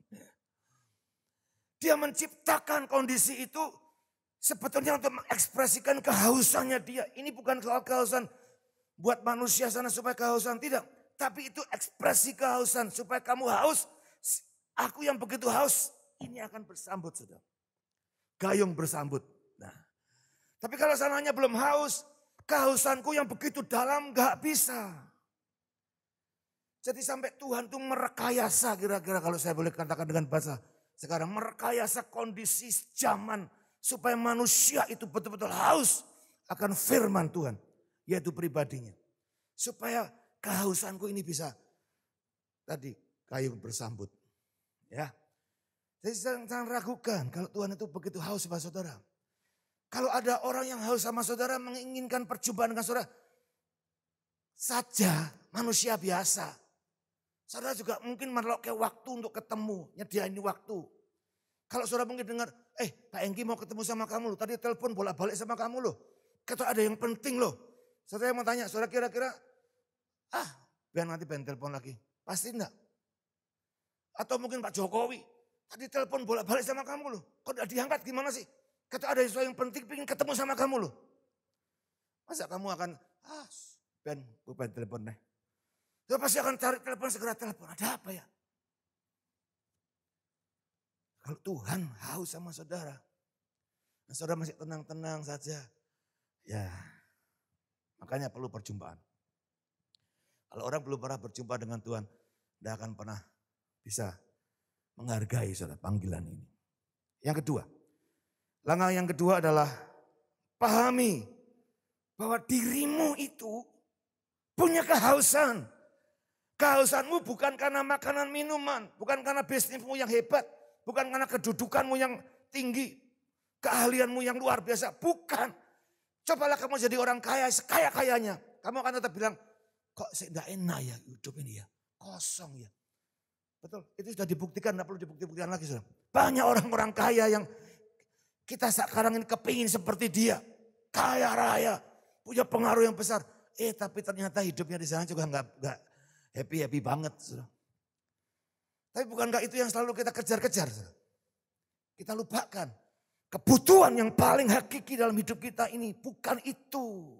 Dia menciptakan kondisi itu sebetulnya untuk mengekspresikan kehausannya dia. Ini bukan soal kehausan buat manusia sana supaya kehausan, tidak. Tapi itu ekspresi kehausan supaya kamu haus. Aku yang begitu haus, ini akan bersambut saudara. Gayung bersambut. Nah, tapi kalau sananya belum haus, kehausanku yang begitu dalam gak bisa. Jadi sampai Tuhan tuh merekayasa kira-kira kalau saya boleh katakan dengan bahasa sekarang, merekayasa kondisi zaman supaya manusia itu betul-betul haus akan firman Tuhan, yaitu pribadinya. Supaya kehausanku ini bisa tadi gayung bersambut. Ya. Jadi jangan ragukan kalau Tuhan itu begitu haus sama saudara. Kalau ada orang yang haus sama saudara menginginkan perjumpaan dengan saudara saja, manusia biasa. Saudara juga mungkin merauke waktu untuk ketemu, nyediain waktu. Kalau saudara mungkin dengar, Pak Engki mau ketemu sama kamu loh, tadi telepon bolak-balik sama kamu loh. Kata ada yang penting loh. Saudara mau tanya, saudara kira-kira, biar nanti pengen telepon lagi. Pasti enggak. Atau mungkin Pak Jokowi, tadi telepon bolak-balik sama kamu loh. Kok enggak diangkat gimana sih? Kata ada sesuatu yang penting, pengen ketemu sama kamu loh. Masa kamu akan, Ben, gue pengen telepon deh. Dia pasti akan cari telepon, segera telepon. Ada apa ya? Kalau Tuhan haus sama saudara. Nah, saudara masih tenang-tenang saja. Ya, makanya perlu perjumpaan. Kalau orang belum pernah berjumpa dengan Tuhan, tidak akan pernah bisa menghargai saudara panggilan ini. Yang kedua, langkah yang kedua adalah pahami bahwa dirimu itu punya kehausan. Kehausanmu bukan karena makanan minuman, bukan karena bisnismu yang hebat, bukan karena kedudukanmu yang tinggi, keahlianmu yang luar biasa. Bukan. Cobalah kamu jadi orang kaya, sekaya-kayanya. Kamu akan tetap bilang, kok tidak enak ya hidup ini ya. Kosong ya. Betul, itu sudah dibuktikan, tidak perlu dibuktikan lagi. Saudara. Banyak orang-orang kaya yang kita sekarang ini kepingin seperti dia. Kaya raya, punya pengaruh yang besar. Tapi ternyata hidupnya di sana juga nggak happy banget. Saudara. Tapi bukankah itu yang selalu kita kejar-kejar? Saudara? Kita lupakan. Kebutuhan yang paling hakiki dalam hidup kita ini bukan itu.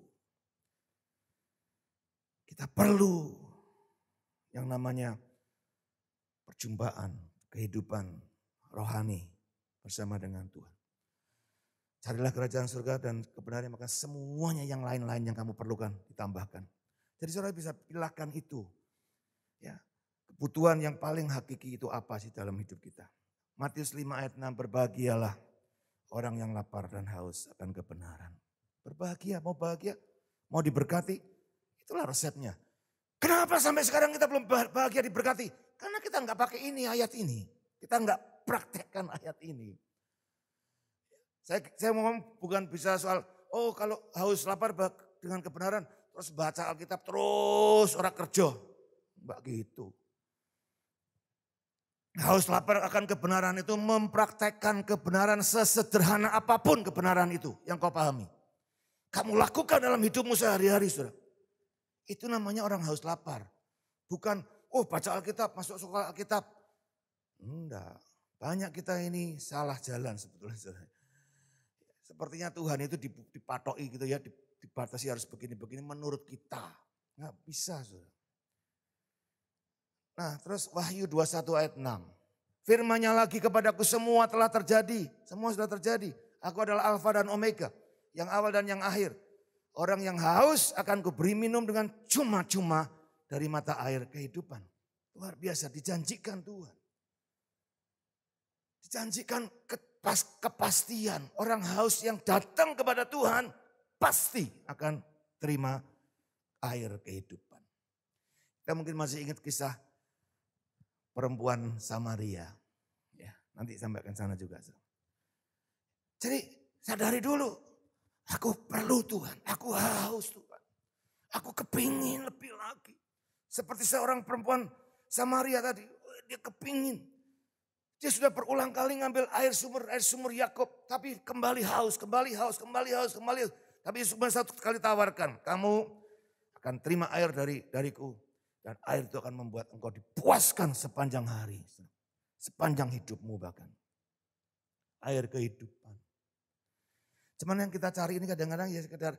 Kita perlu yang namanya perjumpaan, kehidupan rohani bersama dengan Tuhan. Carilah kerajaan surga dan kebenaran, maka semuanya yang lain-lain yang kamu perlukan ditambahkan. Jadi saudara bisa pilahkan itu. Ya, kebutuhan yang paling hakiki itu apa sih dalam hidup kita. Matius 5 ayat 6, berbahagialah orang yang lapar dan haus akan kebenaran. Berbahagia, mau bahagia, mau diberkati, itulah resepnya. Kenapa sampai sekarang kita belum bahagia diberkati? Karena kita nggak pakai ini ayat ini. Kita nggak praktekkan ayat ini. Saya ngomong bukan bisa soal, kalau haus lapar dengan kebenaran, terus baca Alkitab terus orang kerja. Enggak gitu. Haus lapar akan kebenaran itu mempraktekkan kebenaran sesederhana apapun kebenaran itu yang kau pahami. Kamu lakukan dalam hidupmu sehari-hari, saudara. Itu namanya orang haus lapar. Bukan, baca Alkitab, masuk sekolah Alkitab. Enggak, banyak kita ini salah jalan sebetulnya, saudara. Sepertinya Tuhan itu dipatoki gitu ya, dibatasi harus begini-begini menurut kita. Nggak bisa, saudara. Nah terus Wahyu 21 ayat 6. Firman-Nya lagi kepadaku, semua telah terjadi. Semua sudah terjadi. Aku adalah Alfa dan Omega. Yang awal dan yang akhir. Orang yang haus akan kuberi minum dengan cuma-cuma dari mata air kehidupan. Luar biasa, dijanjikan Tuhan. Dijanjikan kepastian. Orang haus yang datang kepada Tuhan pasti akan terima air kehidupan. Kita mungkin masih ingat kisah perempuan Samaria. Ya, nanti sampaikan sana juga. Jadi sadari dulu, aku perlu Tuhan, aku haus Tuhan. Aku kepingin lebih lagi. Seperti seorang perempuan Samaria tadi, dia kepingin. Dia sudah berulang kali ngambil air sumur Yakob, tapi kembali haus. Tapi cuma satu kali tawarkan, kamu akan terima air dariku. Dan air itu akan membuat engkau dipuaskan sepanjang hari. Sepanjang hidupmu bahkan. Air kehidupan. Cuman yang kita cari ini kadang-kadang ya sekedar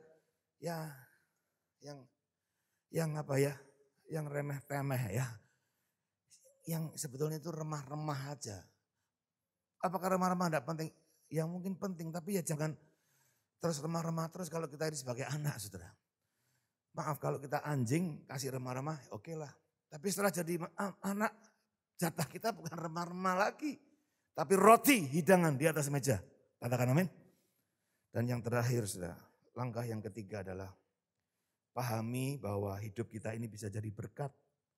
yang apa ya, yang remeh-temeh ya. Yang sebetulnya itu remah-remah aja. Apakah remah-remah tidak penting? Ya mungkin penting, tapi ya jangan terus remah-remah terus kalau kita ini sebagai anak, saudara. Maaf kalau kita anjing kasih remah-remah, oke lah. Tapi setelah jadi anak, jatah kita bukan remah-remah lagi. Tapi roti hidangan di atas meja. Katakan amin. Dan yang terakhir, saudara, langkah yang ketiga adalah pahami bahwa hidup kita ini bisa jadi berkat.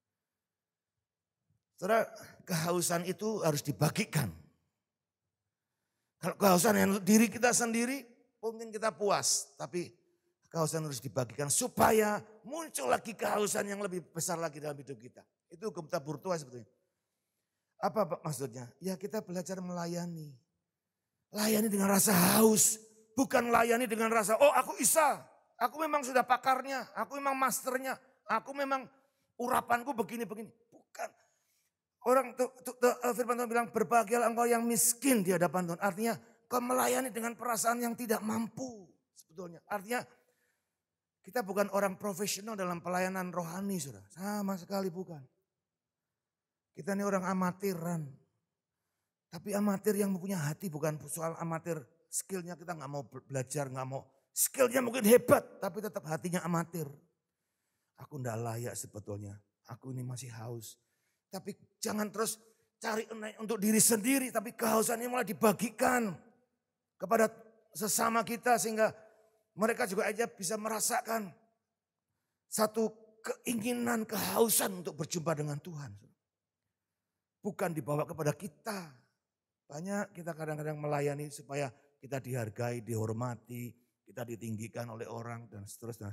Saudara, kehausan itu harus dibagikan. Kalau kehausan yang diri kita sendiri, mungkin kita puas. Tapi kehausan harus dibagikan supaya muncul lagi kehausan yang lebih besar lagi dalam hidup kita. Itu hukum tabur tua sebetulnya. Apa maksudnya? Ya kita belajar melayani. Layani dengan rasa haus. Bukan layani dengan rasa, aku bisa. Aku memang sudah pakarnya. Aku memang masternya. Aku memang urapanku begini-begini. Bukan. Orang firman Tuhan bilang berbahagialah engkau yang miskin di hadapan Tuhan. Artinya kau melayani dengan perasaan yang tidak mampu. Sebetulnya. Artinya kita bukan orang profesional dalam pelayanan rohani, saudara. Sama sekali bukan. Kita ini orang amatiran. Tapi amatir yang mempunyai hati, bukan soal amatir skillnya kita nggak mau belajar, nggak mau. Skillnya mungkin hebat, tapi tetap hatinya amatir. Aku nggak layak sebetulnya. Aku ini masih haus. Tapi jangan terus cari untuk diri sendiri, tapi kehausannya mulai dibagikan kepada sesama kita sehingga mereka juga aja bisa merasakan satu keinginan, kehausan untuk berjumpa dengan Tuhan. Bukan dibawa kepada kita. Banyak kita kadang-kadang melayani supaya kita dihargai, dihormati, kita ditinggikan oleh orang dan seterusnya.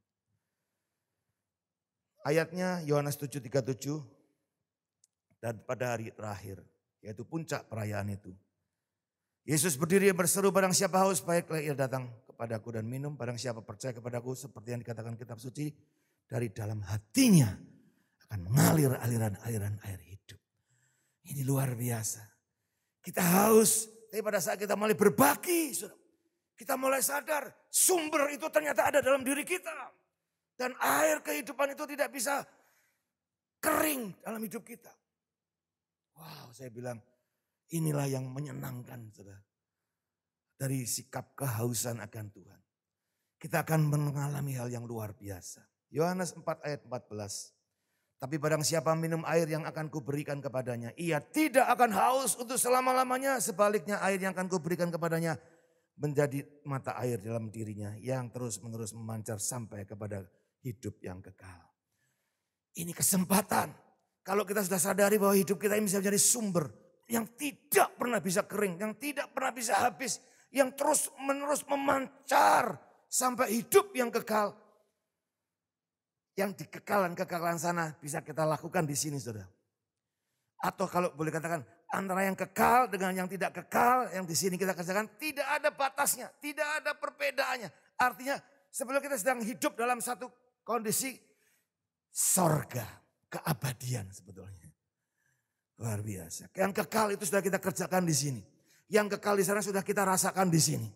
Ayatnya Yohanes 7:37, dan pada hari terakhir, yaitu puncak perayaan itu, Yesus berdiri dan berseru, barang siapa haus, baiklah ia datang kepadaku dan minum. Barang siapa percaya kepadaku, seperti yang dikatakan kitab suci, dari dalam hatinya akan mengalir aliran air hidup. Ini luar biasa. Kita haus, tapi pada saat kita mulai berbagi, kita mulai sadar sumber itu ternyata ada dalam diri kita. Dan air kehidupan itu tidak bisa kering dalam hidup kita. Wow, saya bilang inilah yang menyenangkan, saudara. Dari sikap kehausan akan Tuhan. Kita akan mengalami hal yang luar biasa. Yohanes 4 ayat 14. Tapi barang siapa minum air yang akan kuberikan kepadanya, ia tidak akan haus untuk selama-lamanya. Sebaliknya air yang akan kuberikan kepadanya menjadi mata air dalam dirinya yang terus-menerus memancar sampai kepada hidup yang kekal. Ini kesempatan. Kalau kita sudah sadari bahwa hidup kita ini bisa menjadi sumber yang tidak pernah bisa kering, yang tidak pernah bisa habis, yang terus-menerus memancar sampai hidup yang kekal. Yang di kekalan sana bisa kita lakukan di sini, saudara. Atau kalau boleh katakan antara yang kekal dengan yang tidak kekal, yang di sini kita kerjakan tidak ada batasnya, tidak ada perbedaannya. Artinya sebelum kita sedang hidup dalam satu kondisi sorga, keabadian sebetulnya. Luar biasa. Yang kekal itu sudah kita kerjakan di sini. Yang kekal di sana sudah kita rasakan di sini.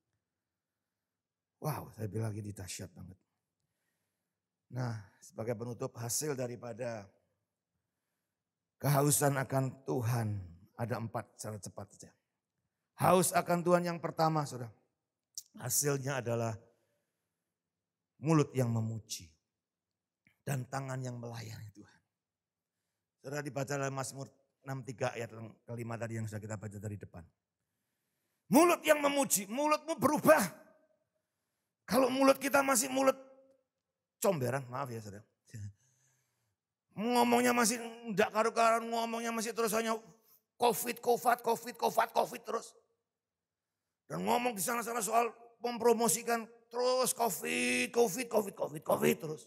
Wow, saya bilang ini dahsyat banget. Nah, sebagai penutup hasil daripada kehausan akan Tuhan ada 4 secara cepat saja. Haus akan Tuhan yang pertama, saudara. Hasilnya adalah mulut yang memuji dan tangan yang melayani Tuhan. Saudara dibaca dalam Mazmur 63 ayat kelima tadi yang sudah kita baca dari depan. Mulut yang memuji, mulutmu berubah. Kalau mulut kita masih mulut comberan, maaf ya saudara. Ngomongnya masih enggak karu-karuan, ngomongnya masih terus hanya COVID terus. Dan ngomong di sana-sana soal mempromosikan terus COVID terus.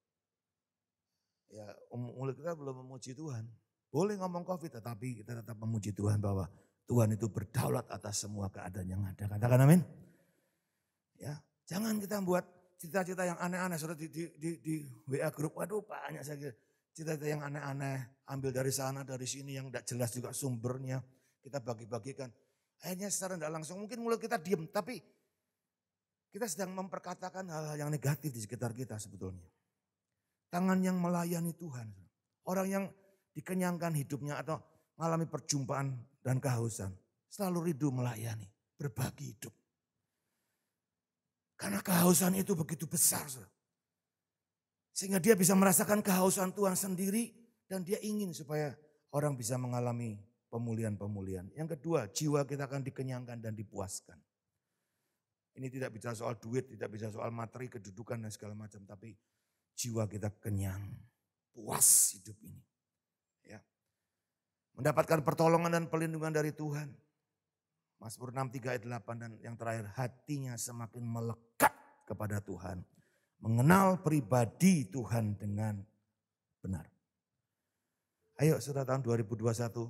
Ya, mulut kita belum memuji Tuhan. Boleh ngomong COVID, tetapi kita tetap memuji Tuhan bahwa Tuhan itu berdaulat atas semua keadaan yang ada. Katakan amin. Ya, jangan kita buat cita-cita yang aneh-aneh. Sudah di WA grup, waduh banyak saya cita-cita yang aneh-aneh. Ambil dari sana, dari sini yang tidak jelas juga sumbernya. Kita bagi-bagikan. Akhirnya secara tidak langsung mungkin mulut kita diam. Tapi kita sedang memperkatakan hal-hal yang negatif di sekitar kita sebetulnya. Tangan yang melayani Tuhan. Orang yang dikenyangkan hidupnya atau mengalami perjumpaan dan kehausan. Selalu rindu melayani, berbagi hidup. Karena kehausan itu begitu besar. Sehingga dia bisa merasakan kehausan Tuhan sendiri. Dan dia ingin supaya orang bisa mengalami pemulihan-pemulihan. Yang kedua, jiwa kita akan dikenyangkan dan dipuaskan. Ini tidak bicara soal duit, tidak bicara soal materi, kedudukan dan segala macam. Tapi jiwa kita kenyang, puas hidup ini. Ya. Mendapatkan pertolongan dan perlindungan dari Tuhan. Mazmur 63 ayat 8 dan yang terakhir, hatinya semakin melekat kepada Tuhan. Mengenal pribadi Tuhan dengan benar. Ayo sudah tahun 2021,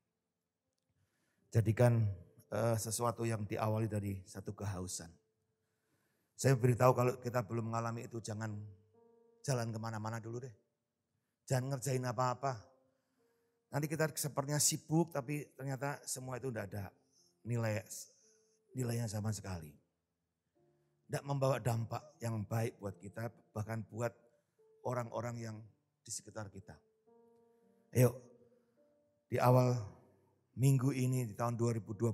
jadikan sesuatu yang diawali dari satu kehausan. Saya beritahu kalau kita belum mengalami itu jangan jalan kemana-mana dulu deh. Jangan ngerjain apa-apa. Nanti kita sepertinya sibuk tapi ternyata semua itu tidak ada nilainya sama sekali. Tidak membawa dampak yang baik buat kita, bahkan buat orang-orang yang di sekitar kita. Ayo, di awal minggu ini di tahun 2021,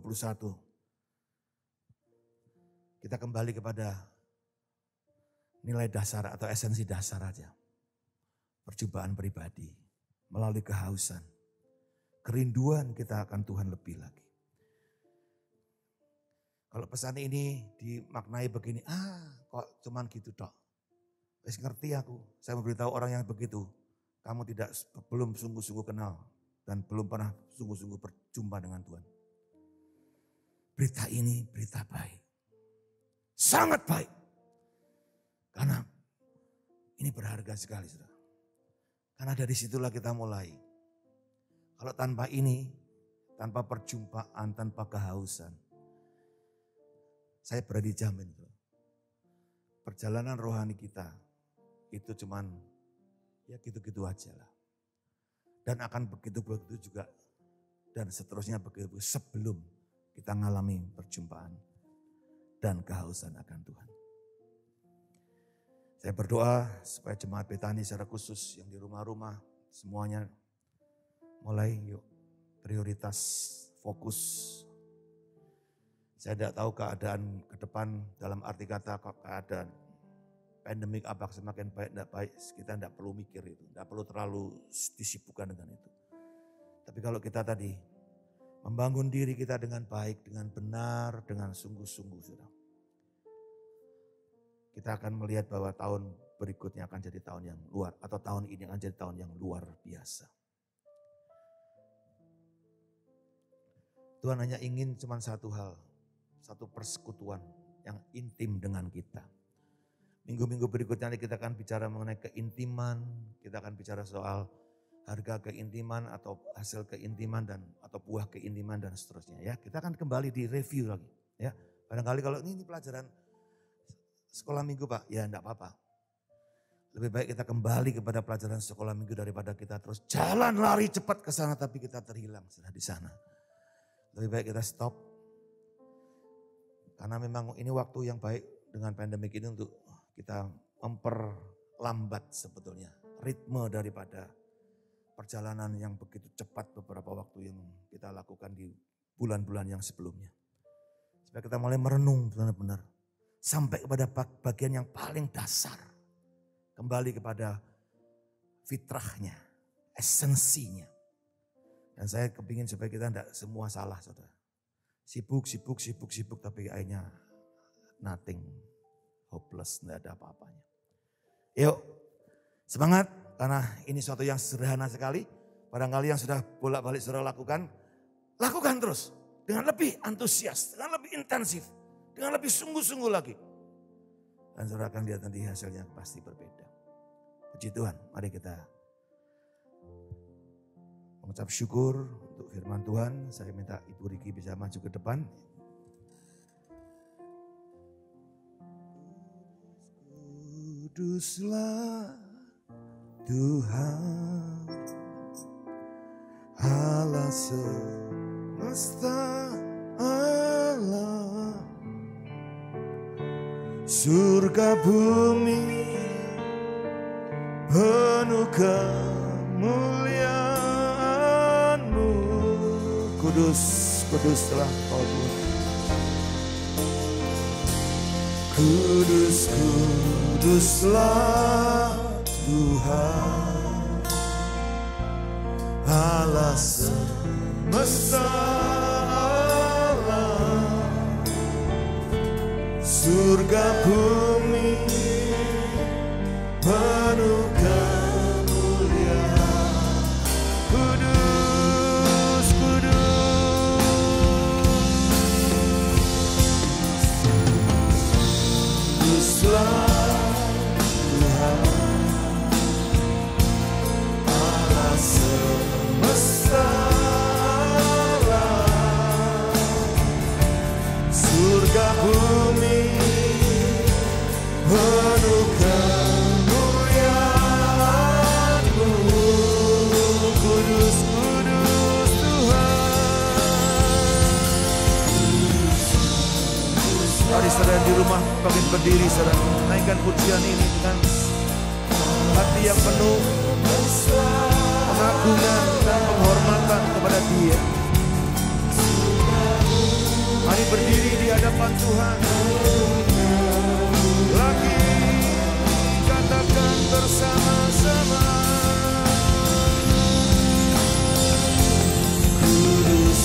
kita kembali kepada nilai dasar atau esensi dasar aja. Perjumpaan pribadi, melalui kehausan, kerinduan kita akan Tuhan lebih lagi. Kalau pesan ini dimaknai begini, kok cuman gitu tok. Wis ngerti aku, saya memberitahu orang yang begitu, kamu belum sungguh-sungguh kenal dan belum pernah sungguh-sungguh berjumpa dengan Tuhan. berita ini berita baik. Sangat baik. Karena ini berharga sekali, saudara. Karena dari situlah kita mulai. Kalau tanpa ini, tanpa perjumpaan, tanpa kehausan, saya berani jamin, perjalanan rohani kita itu cuman ya gitu-gitu aja lah. Dan akan begitu-begitu juga dan seterusnya begitu sebelum kita mengalami perjumpaan dan kehausan akan Tuhan. Saya berdoa supaya jemaat Betani secara khusus yang di rumah-rumah semuanya mulai yuk prioritas fokus. Saya tidak tahu keadaan ke depan dalam arti kata keadaan pandemik apa semakin baik tidak baik, kita tidak perlu mikir itu, tidak perlu terlalu disibukkan dengan itu. Tapi kalau kita tadi membangun diri kita dengan baik, dengan benar, dengan sungguh-sungguh, saudara, kita akan melihat bahwa tahun berikutnya akan jadi tahun yang luar, atau tahun ini akan jadi tahun yang luar biasa. Tuhan hanya ingin cuma satu hal, satu persekutuan yang intim dengan kita. Minggu-minggu berikutnya kita akan bicara mengenai keintiman, kita akan bicara soal harga keintiman atau hasil keintiman dan atau buah keintiman dan seterusnya ya. Kita akan kembali di review lagi ya. Barangkali kalau ini pelajaran sekolah minggu Pak, ya enggak apa-apa. Lebih baik kita kembali kepada pelajaran sekolah minggu daripada kita terus jalan lari cepat ke sana tapi kita terhilang sudah di sana. Lebih baik kita stop. Karena memang ini waktu yang baik dengan pandemik ini untuk kita memperlambat sebetulnya ritme daripada perjalanan yang begitu cepat beberapa waktu yang kita lakukan di bulan-bulan yang sebelumnya. Supaya kita mulai merenung benar-benar. Sampai kepada bagian yang paling dasar. Kembali kepada fitrahnya, esensinya. Dan saya kepingin supaya kita tidak semua salah, saudara. Sibuk, tapi akhirnya nothing, hopeless, tidak ada apa-apanya. Yuk, semangat, karena ini suatu yang sederhana sekali. Barangkali yang sudah bolak-balik saudara lakukan terus. Dengan lebih antusias, dengan lebih intensif. Dengan lebih sungguh-sungguh lagi. Dan saudara akan lihat nanti hasilnya pasti berbeda. Puji Tuhan, mari kita mengucap syukur untuk firman Tuhan. Saya minta Ibu Riki bisa maju ke depan. Kuduslah Tuhan, Allah semesta Allah. Surga bumi penuh kemuliaan-Mu. Kuduslah Kau Tuhan. Kuduslah Tuhan, Allah semesta Allah. Surga bumi penuh kemuliaan. Kudus, kuduslah Tuhan, Allah semesta Allah. Surga bumi penuh kemuliaan-Mu. Kudus, kudus Tuhan. Mari saudara di rumah bangkit berdiri, saudara naikkan pujian ini dengan hati yang penuh pengagungan dan penghormatan kepada Dia. Mari berdiri di hadapan Tuhan. Lagi katakan bersama-sama. Kudus,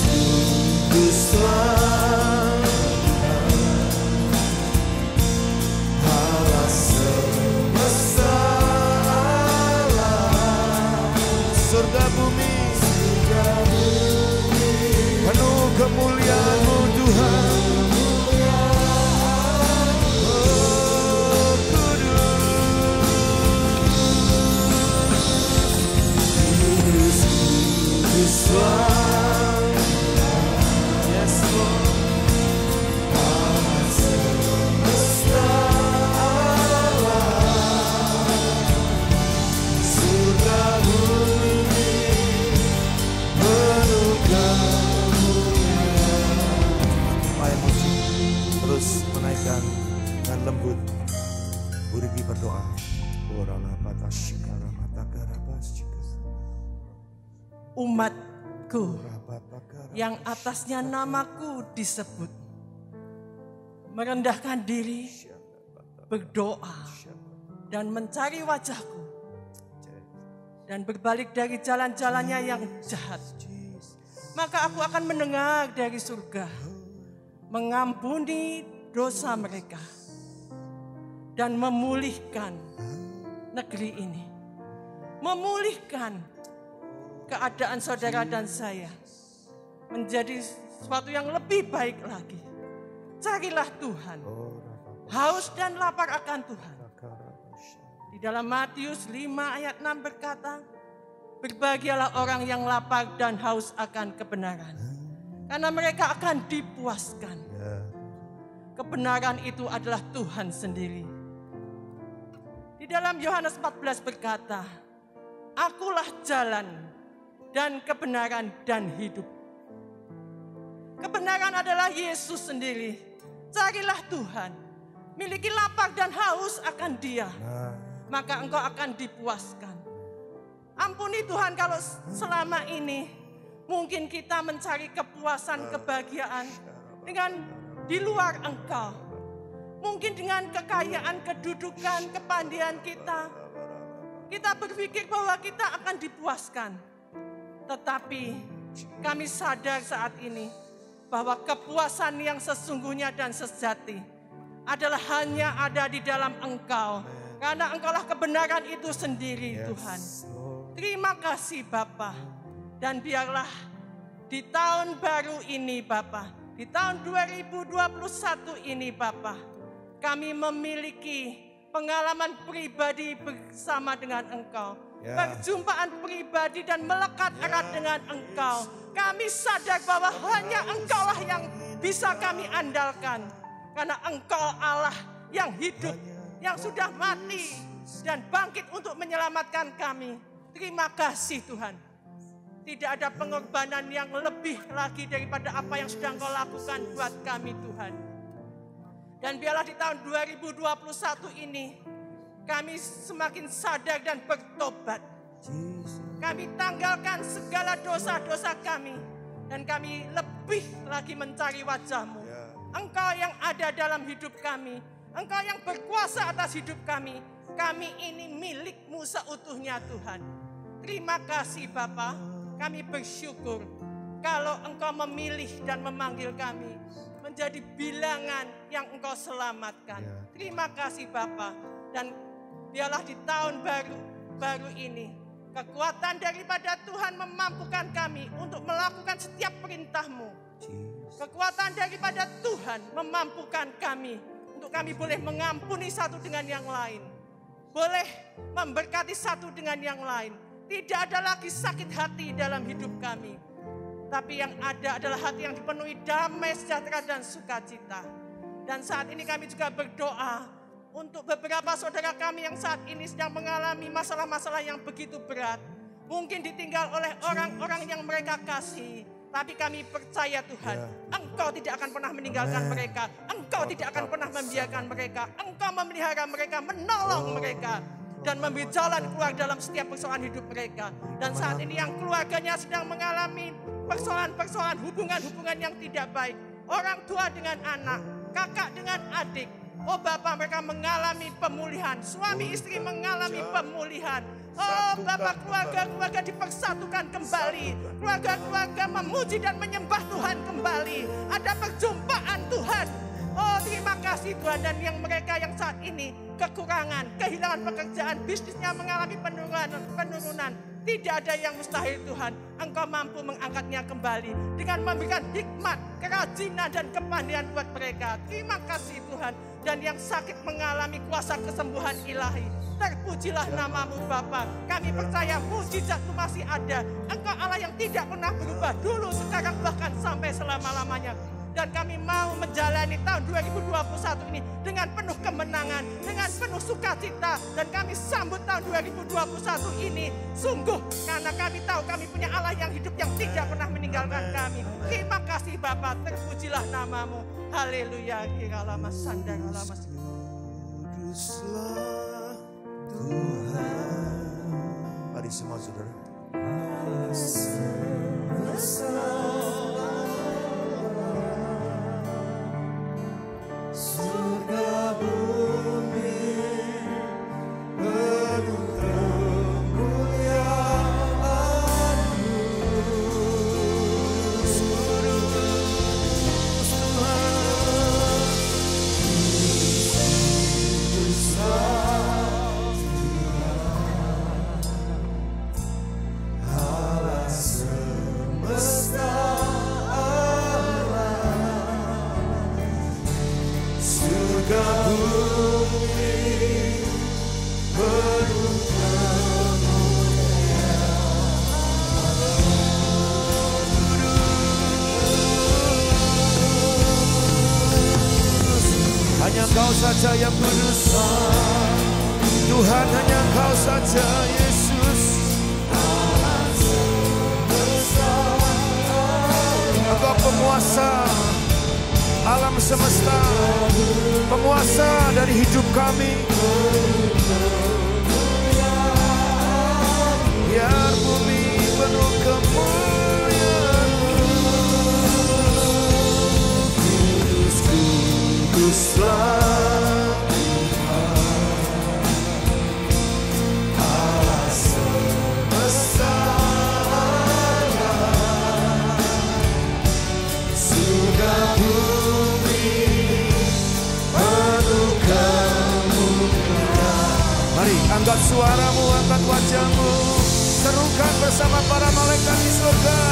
kuduslah Allah semesta Allah. Surga bumi Yes, Lord. Terus menaikkan dengan lembut. Burigi berdoa. Umatku yang atasnya namaku disebut, merendahkan diri, berdoa, dan mencari wajahku, dan berbalik dari jalan-jalannya yang jahat, maka aku akan mendengar dari surga, mengampuni dosa mereka, dan memulihkan negeri ini, memulihkan keadaan saudara dan saya menjadi sesuatu yang lebih baik lagi. Carilah Tuhan, haus dan lapar akan Tuhan. Di dalam Matius 5 ayat 6 berkata, berbahagialah orang yang lapar dan haus akan kebenaran, karena mereka akan dipuaskan. Kebenaran itu adalah Tuhan sendiri. Di dalam Yohanes 14 berkata, akulah jalan dan kebenaran dan hidup. Kebenaran adalah Yesus sendiri. Carilah Tuhan, miliki lapar dan haus akan Dia, maka engkau akan dipuaskan. Ampuni Tuhan kalau selama ini mungkin kita mencari kepuasan, kebahagiaan dengan di luar Engkau. Mungkin dengan kekayaan, kedudukan, kepandaian kita. Kita berpikir bahwa kita akan dipuaskan. Tetapi kami sadar saat ini bahwa kepuasan yang sesungguhnya dan sejati adalah hanya ada di dalam Engkau. Karena Engkaulah kebenaran itu sendiri, Tuhan. Terima kasih Bapa. Dan biarlah di tahun baru ini Bapa, di tahun 2021 ini Bapa, kami memiliki pengalaman pribadi bersama dengan Engkau. Perjumpaan pribadi dan melekat erat dengan Engkau. Kami sadar bahwa hanya Engkaulah yang bisa kami andalkan. Karena Engkau Allah yang hidup, yang sudah mati dan bangkit untuk menyelamatkan kami. Terima kasih Tuhan. Tidak ada pengorbanan yang lebih lagi daripada apa yang sudah Engkau lakukan buat kami Tuhan. Dan biarlah di tahun 2021 ini kami semakin sadar dan bertobat. Kami tanggalkan segala dosa-dosa kami. Dan kami lebih lagi mencari wajah-Mu. Engkau yang ada dalam hidup kami. Engkau yang berkuasa atas hidup kami. Kami ini milik-Mu seutuhnya Tuhan. Terima kasih Bapa. Kami bersyukur kalau Engkau memilih dan memanggil kami menjadi bilangan yang Engkau selamatkan. Terima kasih Bapa. Dan biarlah di tahun baru ini, kekuatan daripada Tuhan memampukan kami untuk melakukan setiap perintah-Mu. Kekuatan daripada Tuhan memampukan kami untuk kami boleh mengampuni satu dengan yang lain. Boleh memberkati satu dengan yang lain. Tidak ada lagi sakit hati dalam hidup kami. Tapi yang ada adalah hati yang dipenuhi damai, sejahtera, dan sukacita. Dan saat ini kami juga berdoa untuk beberapa saudara kami yang saat ini sedang mengalami masalah-masalah yang begitu berat. Mungkin ditinggal oleh orang-orang yang mereka kasih. Tapi kami percaya Tuhan, Engkau tidak akan pernah meninggalkan mereka. Engkau tidak akan pernah membiarkan mereka. Engkau memelihara mereka, menolong mereka. Dan memberi jalan keluar dalam setiap persoalan hidup mereka. Dan saat ini yang keluarganya sedang mengalami persoalan-persoalan hubungan-hubungan yang tidak baik. Orang tua dengan anak, kakak dengan adik. Oh Bapak, mereka mengalami pemulihan. Suami istri mengalami pemulihan. Oh Bapak, keluarga-keluarga dipersatukan kembali. Keluarga-keluarga memuji dan menyembah Tuhan kembali. Ada perjumpaan Tuhan. Oh terima kasih Tuhan. Dan yang mereka yang saat ini kekurangan, kehilangan pekerjaan, bisnisnya mengalami penurunan. Tidak ada yang mustahil Tuhan. Engkau mampu mengangkatnya kembali dengan memberikan hikmat, kerajinan dan kepandaian buat mereka. Terima kasih Tuhan. Dan yang sakit mengalami kuasa kesembuhan ilahi. Terpujilah namamu Bapa. Kami percaya mujizat-Mu masih ada. Engkau Allah yang tidak pernah berubah dulu, sekarang, bahkan sampai selama-lamanya. Dan kami mau menjalani tahun 2021 ini dengan penuh kemenangan, dengan penuh sukacita. Dan kami sambut tahun 2021 ini sungguh karena kami tahu kami punya Allah yang hidup, yang tidak pernah meninggalkan kami. Terima kasih Bapa, terpujilah namamu. Haleluya. Kiralama sandang alama. Kuduslah Tuhan. Mari semua saudara. Surga bumi penuh kemuliaan-Mu. Kudus Tuhan, kuduslah Allah semesta alam. Surga bumi penuh kudus. Hanya Engkau saja yang kudus, Tuhan, hanya Engkau saja Yesus. Engkau penguasa alam semesta, penguasa dari hidup kami. Biar bumi penuh kemuliaan-Mu. Kudus, kuduslah Allah semesta alam. Surga bumi penuh kemuliaan. Mari angkat suaramu, angkat wajahmu, serukan bersama para malaikat di surga.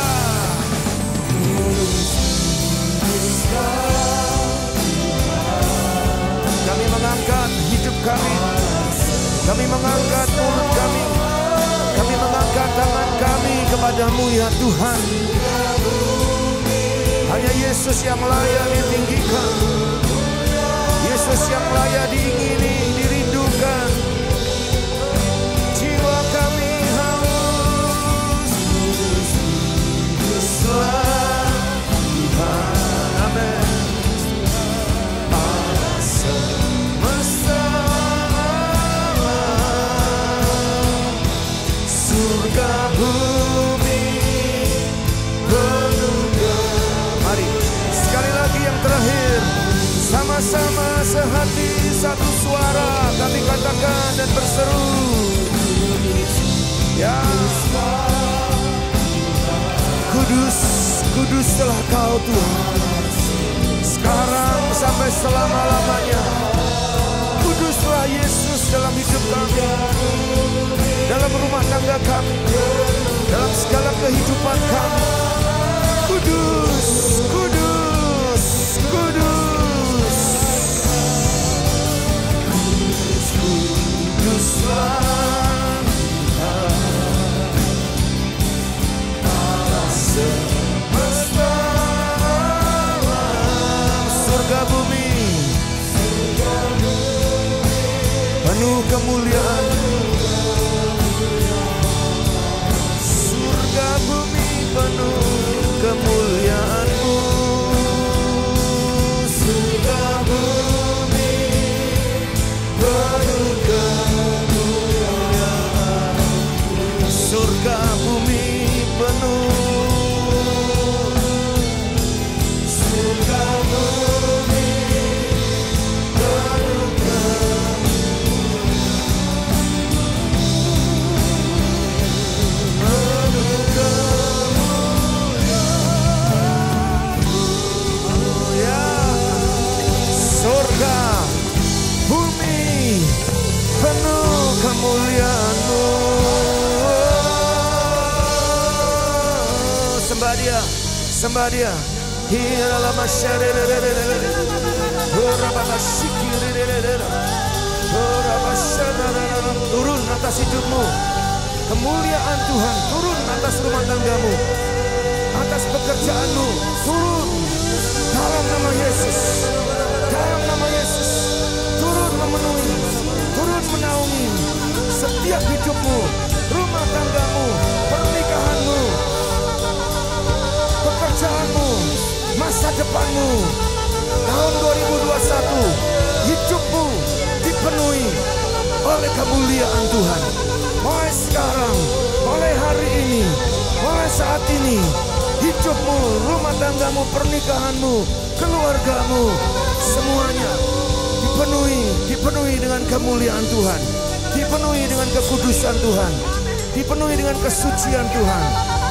Kami mengangkat hidup kami, kami mengangkat mulut kami, kami mengangkat tangan kami kepadamu ya Tuhan. Hanya Yesus yang layak ditinggikan, Yesus yang layak diingini, dirindukan. Jiwa kami haus, kuduslah Tuhan, amin. Allah semesta alam, surga bumi penuh. Mari sekali lagi yang terakhir, sama-sama sehati satu suara kami katakan dan berseru, ya kudus, kuduslah Kau Tuhan, sekarang sampai selama-lamanya. Kuduslah Yesus dalam hidup kami, dalam rumah tangga kami, dalam segala kehidupan kami. Kudus, kudus, kudus. Kudus, kuduslah Allah semesta alam. Surga bumi penuh kemuliaan. Surga bumi penuh kemuliaan-Mu. Surga bumi penuh kemuliaan-Mu. Surga bumi penuh. Surga bumi penuh surga bumi penuh kemuliaan-Mu. Sembah Dia, sembah Dia. Turun atas hidupmu. Kemuliaan Tuhan turun atas rumah tanggamu, atas pekerjaanmu. Turun dalam nama Yesus. Dalam nama Yesus. Turun memenuhi, turun menaungi setiap hidupmu, rumah tanggamu, pernikahanmu, pekerjaanmu, masa depanmu. Tahun 2021 hidupmu dipenuhi oleh kemuliaan Tuhan. Mulai sekarang, mulai hari ini, mulai saat ini, hidupmu, rumah tanggamu, pernikahanmu, keluargamu, semuanya dipenuhi dengan kemuliaan Tuhan, dipenuhi dengan kekudusan Tuhan, dipenuhi dengan kesucian Tuhan,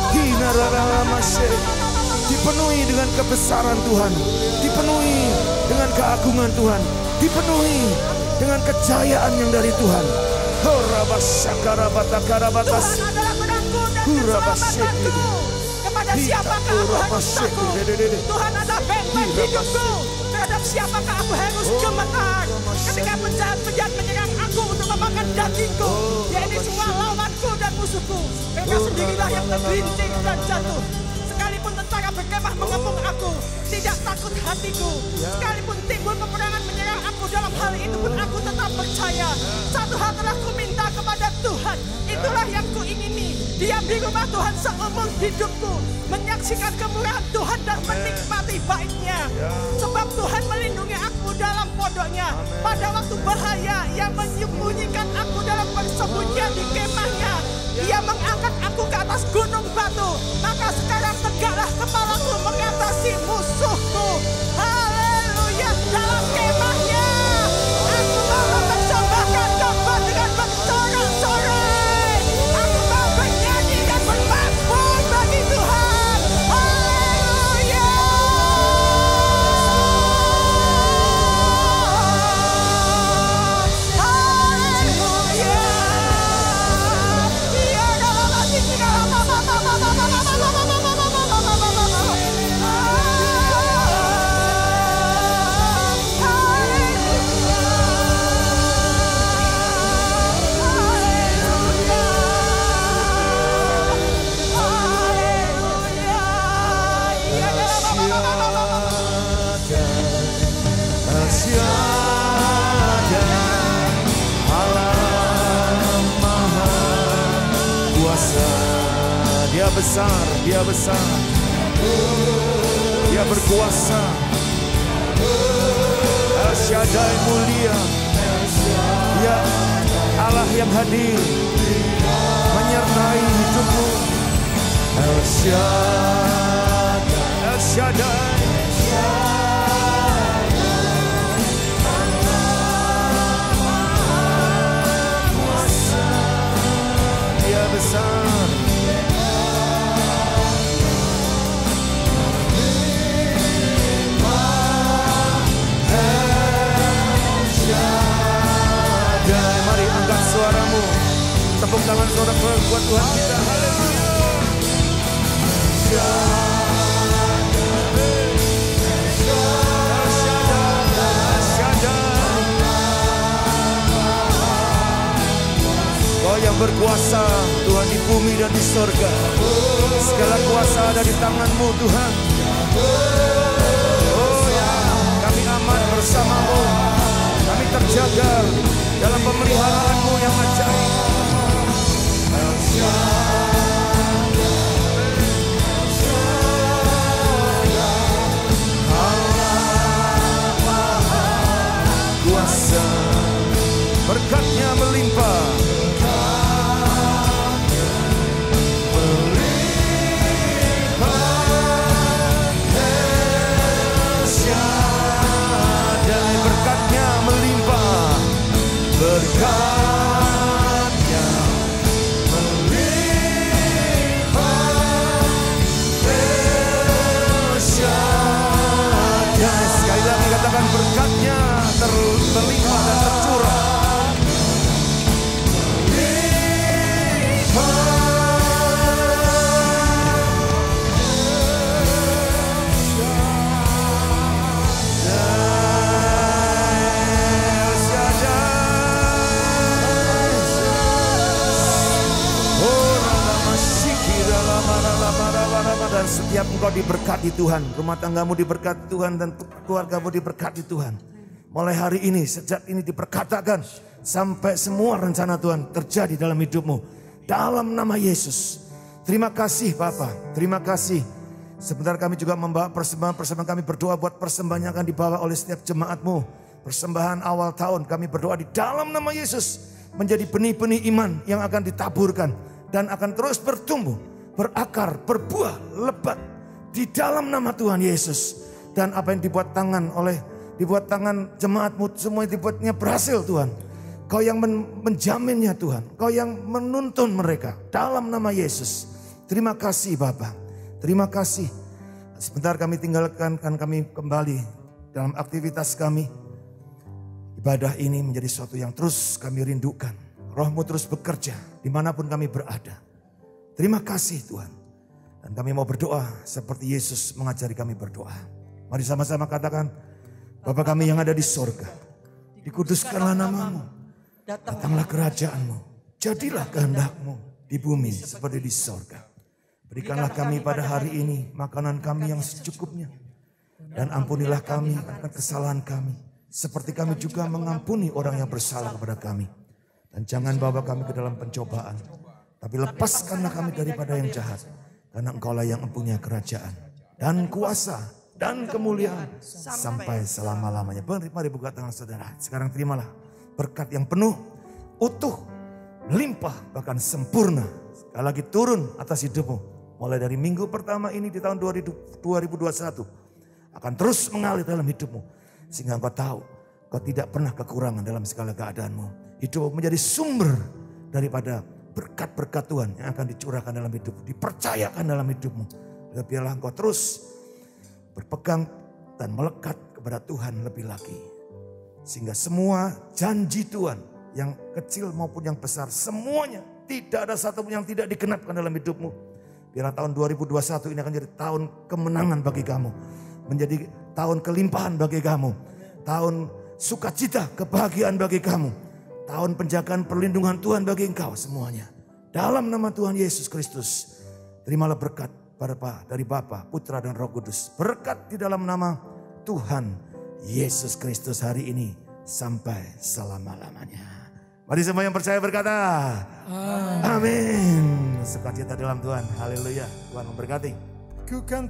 dipenuhi dengan kebesaran Tuhan, dipenuhi dengan keagungan Tuhan, dipenuhi dengan kejayaan yang dari Tuhan. Tuhan adalah pedangku dan keselamatanku. Kepada siapakah aku harus takut? Tuhan adalah benteng hidupku. Terhadap siapakah aku harus gemetar? Ketika penjahat-penjahat menyerang aku untuk memakan dagingku, yaitu semua lawanku dan musuhku, mereka sendirilah yang tergelincir dan jatuh. Sekalipun tentara berkemah mengepung aku, tidak takut hatiku. Sekalipun timbul peperangan menyerang aku, dalam hal itu pun aku tetap percaya. Satu hal telah ku minta kepada Tuhan, itulah yang ku ingini, diam di rumah Tuhan seumur hidupku, menyaksikan kemurahan Tuhan dan menikmati baiknya. Sebab Tuhan melindungi aku dalam pondoknya. Pada waktu bahaya, Ia menyembunyikan aku dalam persembunyian di kemahnya. Ia mengangkat aku ke atas gunung batu. Maka sekarang tegaklah kepalaku mengatasi musuhku. Haleluya. Dalam kemahnya aku mau mempersembahkan korban dengan bersorak-sorai. Aku mau bernyanyi dan bermakmur bagi Tuhan. Haleluya. Haleluya. Dia besar, Dia besar, Dia berkuasa. El Shaddai mulia, Dia Allah yang hadir menyertai hidupmu. El Shaddai, El Shaddai, Dia besar. Suaramu, tepuk tangan saudara buat Tuhan kita. Haleluya. Kau yang berkuasa Tuhan di bumi dan di surga. Segala kuasa ada di tangan-Mu Tuhan. Oh ya, kami aman bersama-Mu. Kami terjaga dalam pemeliharaan-Mu yang ajaib. Kuasa berkat-Nya melimpah. Berkat-Nya melimpah. Berkat-Nya melimpah. Siap engkau diberkati Tuhan, rumah tanggamu diberkati Tuhan, dan keluargamu diberkati Tuhan. Mulai hari ini, sejak ini diperkatakan, sampai semua rencana Tuhan terjadi dalam hidupmu. Dalam nama Yesus. Terima kasih Bapa, terima kasih. Sebentar kami juga membawa persembahan kami berdoa buat persembahan yang akan dibawa oleh setiap jemaatmu. Persembahan awal tahun kami berdoa di dalam nama Yesus. Menjadi benih-benih iman yang akan ditaburkan. Dan akan terus bertumbuh, berakar, berbuah, lebat. Di dalam nama Tuhan Yesus. Dan apa yang dibuat tangan jemaatmu semua dibuatnya berhasil Tuhan. Kau yang menjaminnya Tuhan. Kau yang menuntun mereka. Dalam nama Yesus. Terima kasih Bapa. Terima kasih. Sebentar kami tinggalkan, kami kembali dalam aktivitas kami. Ibadah ini menjadi sesuatu yang terus kami rindukan. Roh-Mu terus bekerja dimanapun kami berada. Terima kasih Tuhan. Dan kami mau berdoa seperti Yesus mengajari kami berdoa. Mari sama-sama katakan, Bapa kami yang ada di sorga, dikuduskanlah nama-Mu. Datanglah kerajaan-Mu. Jadilah kehendak-Mu di bumi seperti di sorga. Berikanlah kami pada hari ini makanan kami yang secukupnya. Dan ampunilah kami akan kesalahan kami. Seperti kami juga mengampuni orang yang bersalah kepada kami. Dan jangan bawa kami ke dalam pencobaan. Tapi lepaskanlah kami daripada yang jahat. Karena Engkaulah yang mempunyai kerajaan. Dan kuasa. Dan kemuliaan. Sampai selama-lamanya. Mari buka tangan saudara. Sekarang terimalah berkat yang penuh. Utuh. Melimpah. Bahkan sempurna. Sekali lagi turun atas hidupmu. Mulai dari minggu pertama ini di tahun 2021. Akan terus mengalir dalam hidupmu. Sehingga engkau tahu, kau tidak pernah kekurangan dalam segala keadaanmu. Hidupmu menjadi sumber daripada berkat-berkat Tuhan yang akan dicurahkan dalam hidupmu. Dipercayakan dalam hidupmu. Biarlah engkau terus berpegang dan melekat kepada Tuhan lebih lagi. Sehingga semua janji Tuhan yang kecil maupun yang besar, semuanya tidak ada satu pun yang tidak digenapkan dalam hidupmu. Biarlah tahun 2021 ini akan jadi tahun kemenangan bagi kamu. Menjadi tahun kelimpahan bagi kamu. Tahun sukacita, kebahagiaan bagi kamu. Tahun penjagaan perlindungan Tuhan bagi engkau semuanya. Dalam nama Tuhan Yesus Kristus. Terimalah berkat dari Bapa, Putra dan Roh Kudus. Berkat di dalam nama Tuhan Yesus Kristus hari ini. Sampai selama-lamanya. Mari semua yang percaya berkata. Amin. Sukacita dalam Tuhan. Haleluya. Tuhan memberkati. Ku kan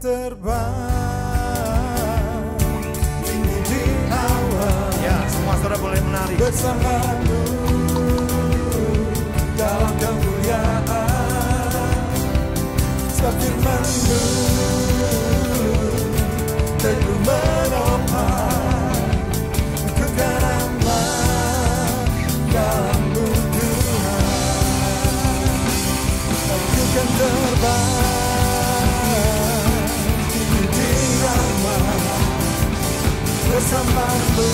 terbang tinggi di awan. Ya, semua saudara boleh menari. Bersamamu dalam kemuliaan. Sefirman-Mu teguh menopang. Ku kan aman dalam-Mu Tuhan. Ku kan terbang bersama-Mu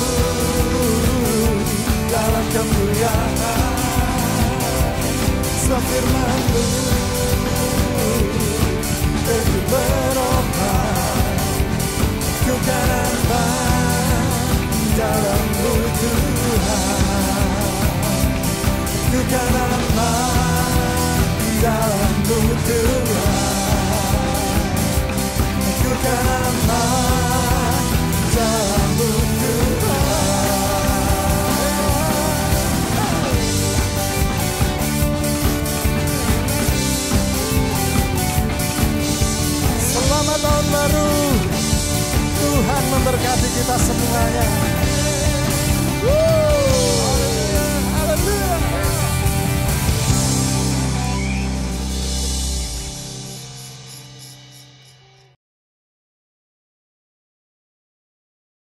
dalam kemuliaan. Sefirman-Mu teguh menopang. Ku kan aman dalam-Mu Tuhan. Ku kan aman dalam-Mu Tuhan. Ku kan aman dalam-Mu Selamat tahun baru. Tuhan memberkati kita semuanya.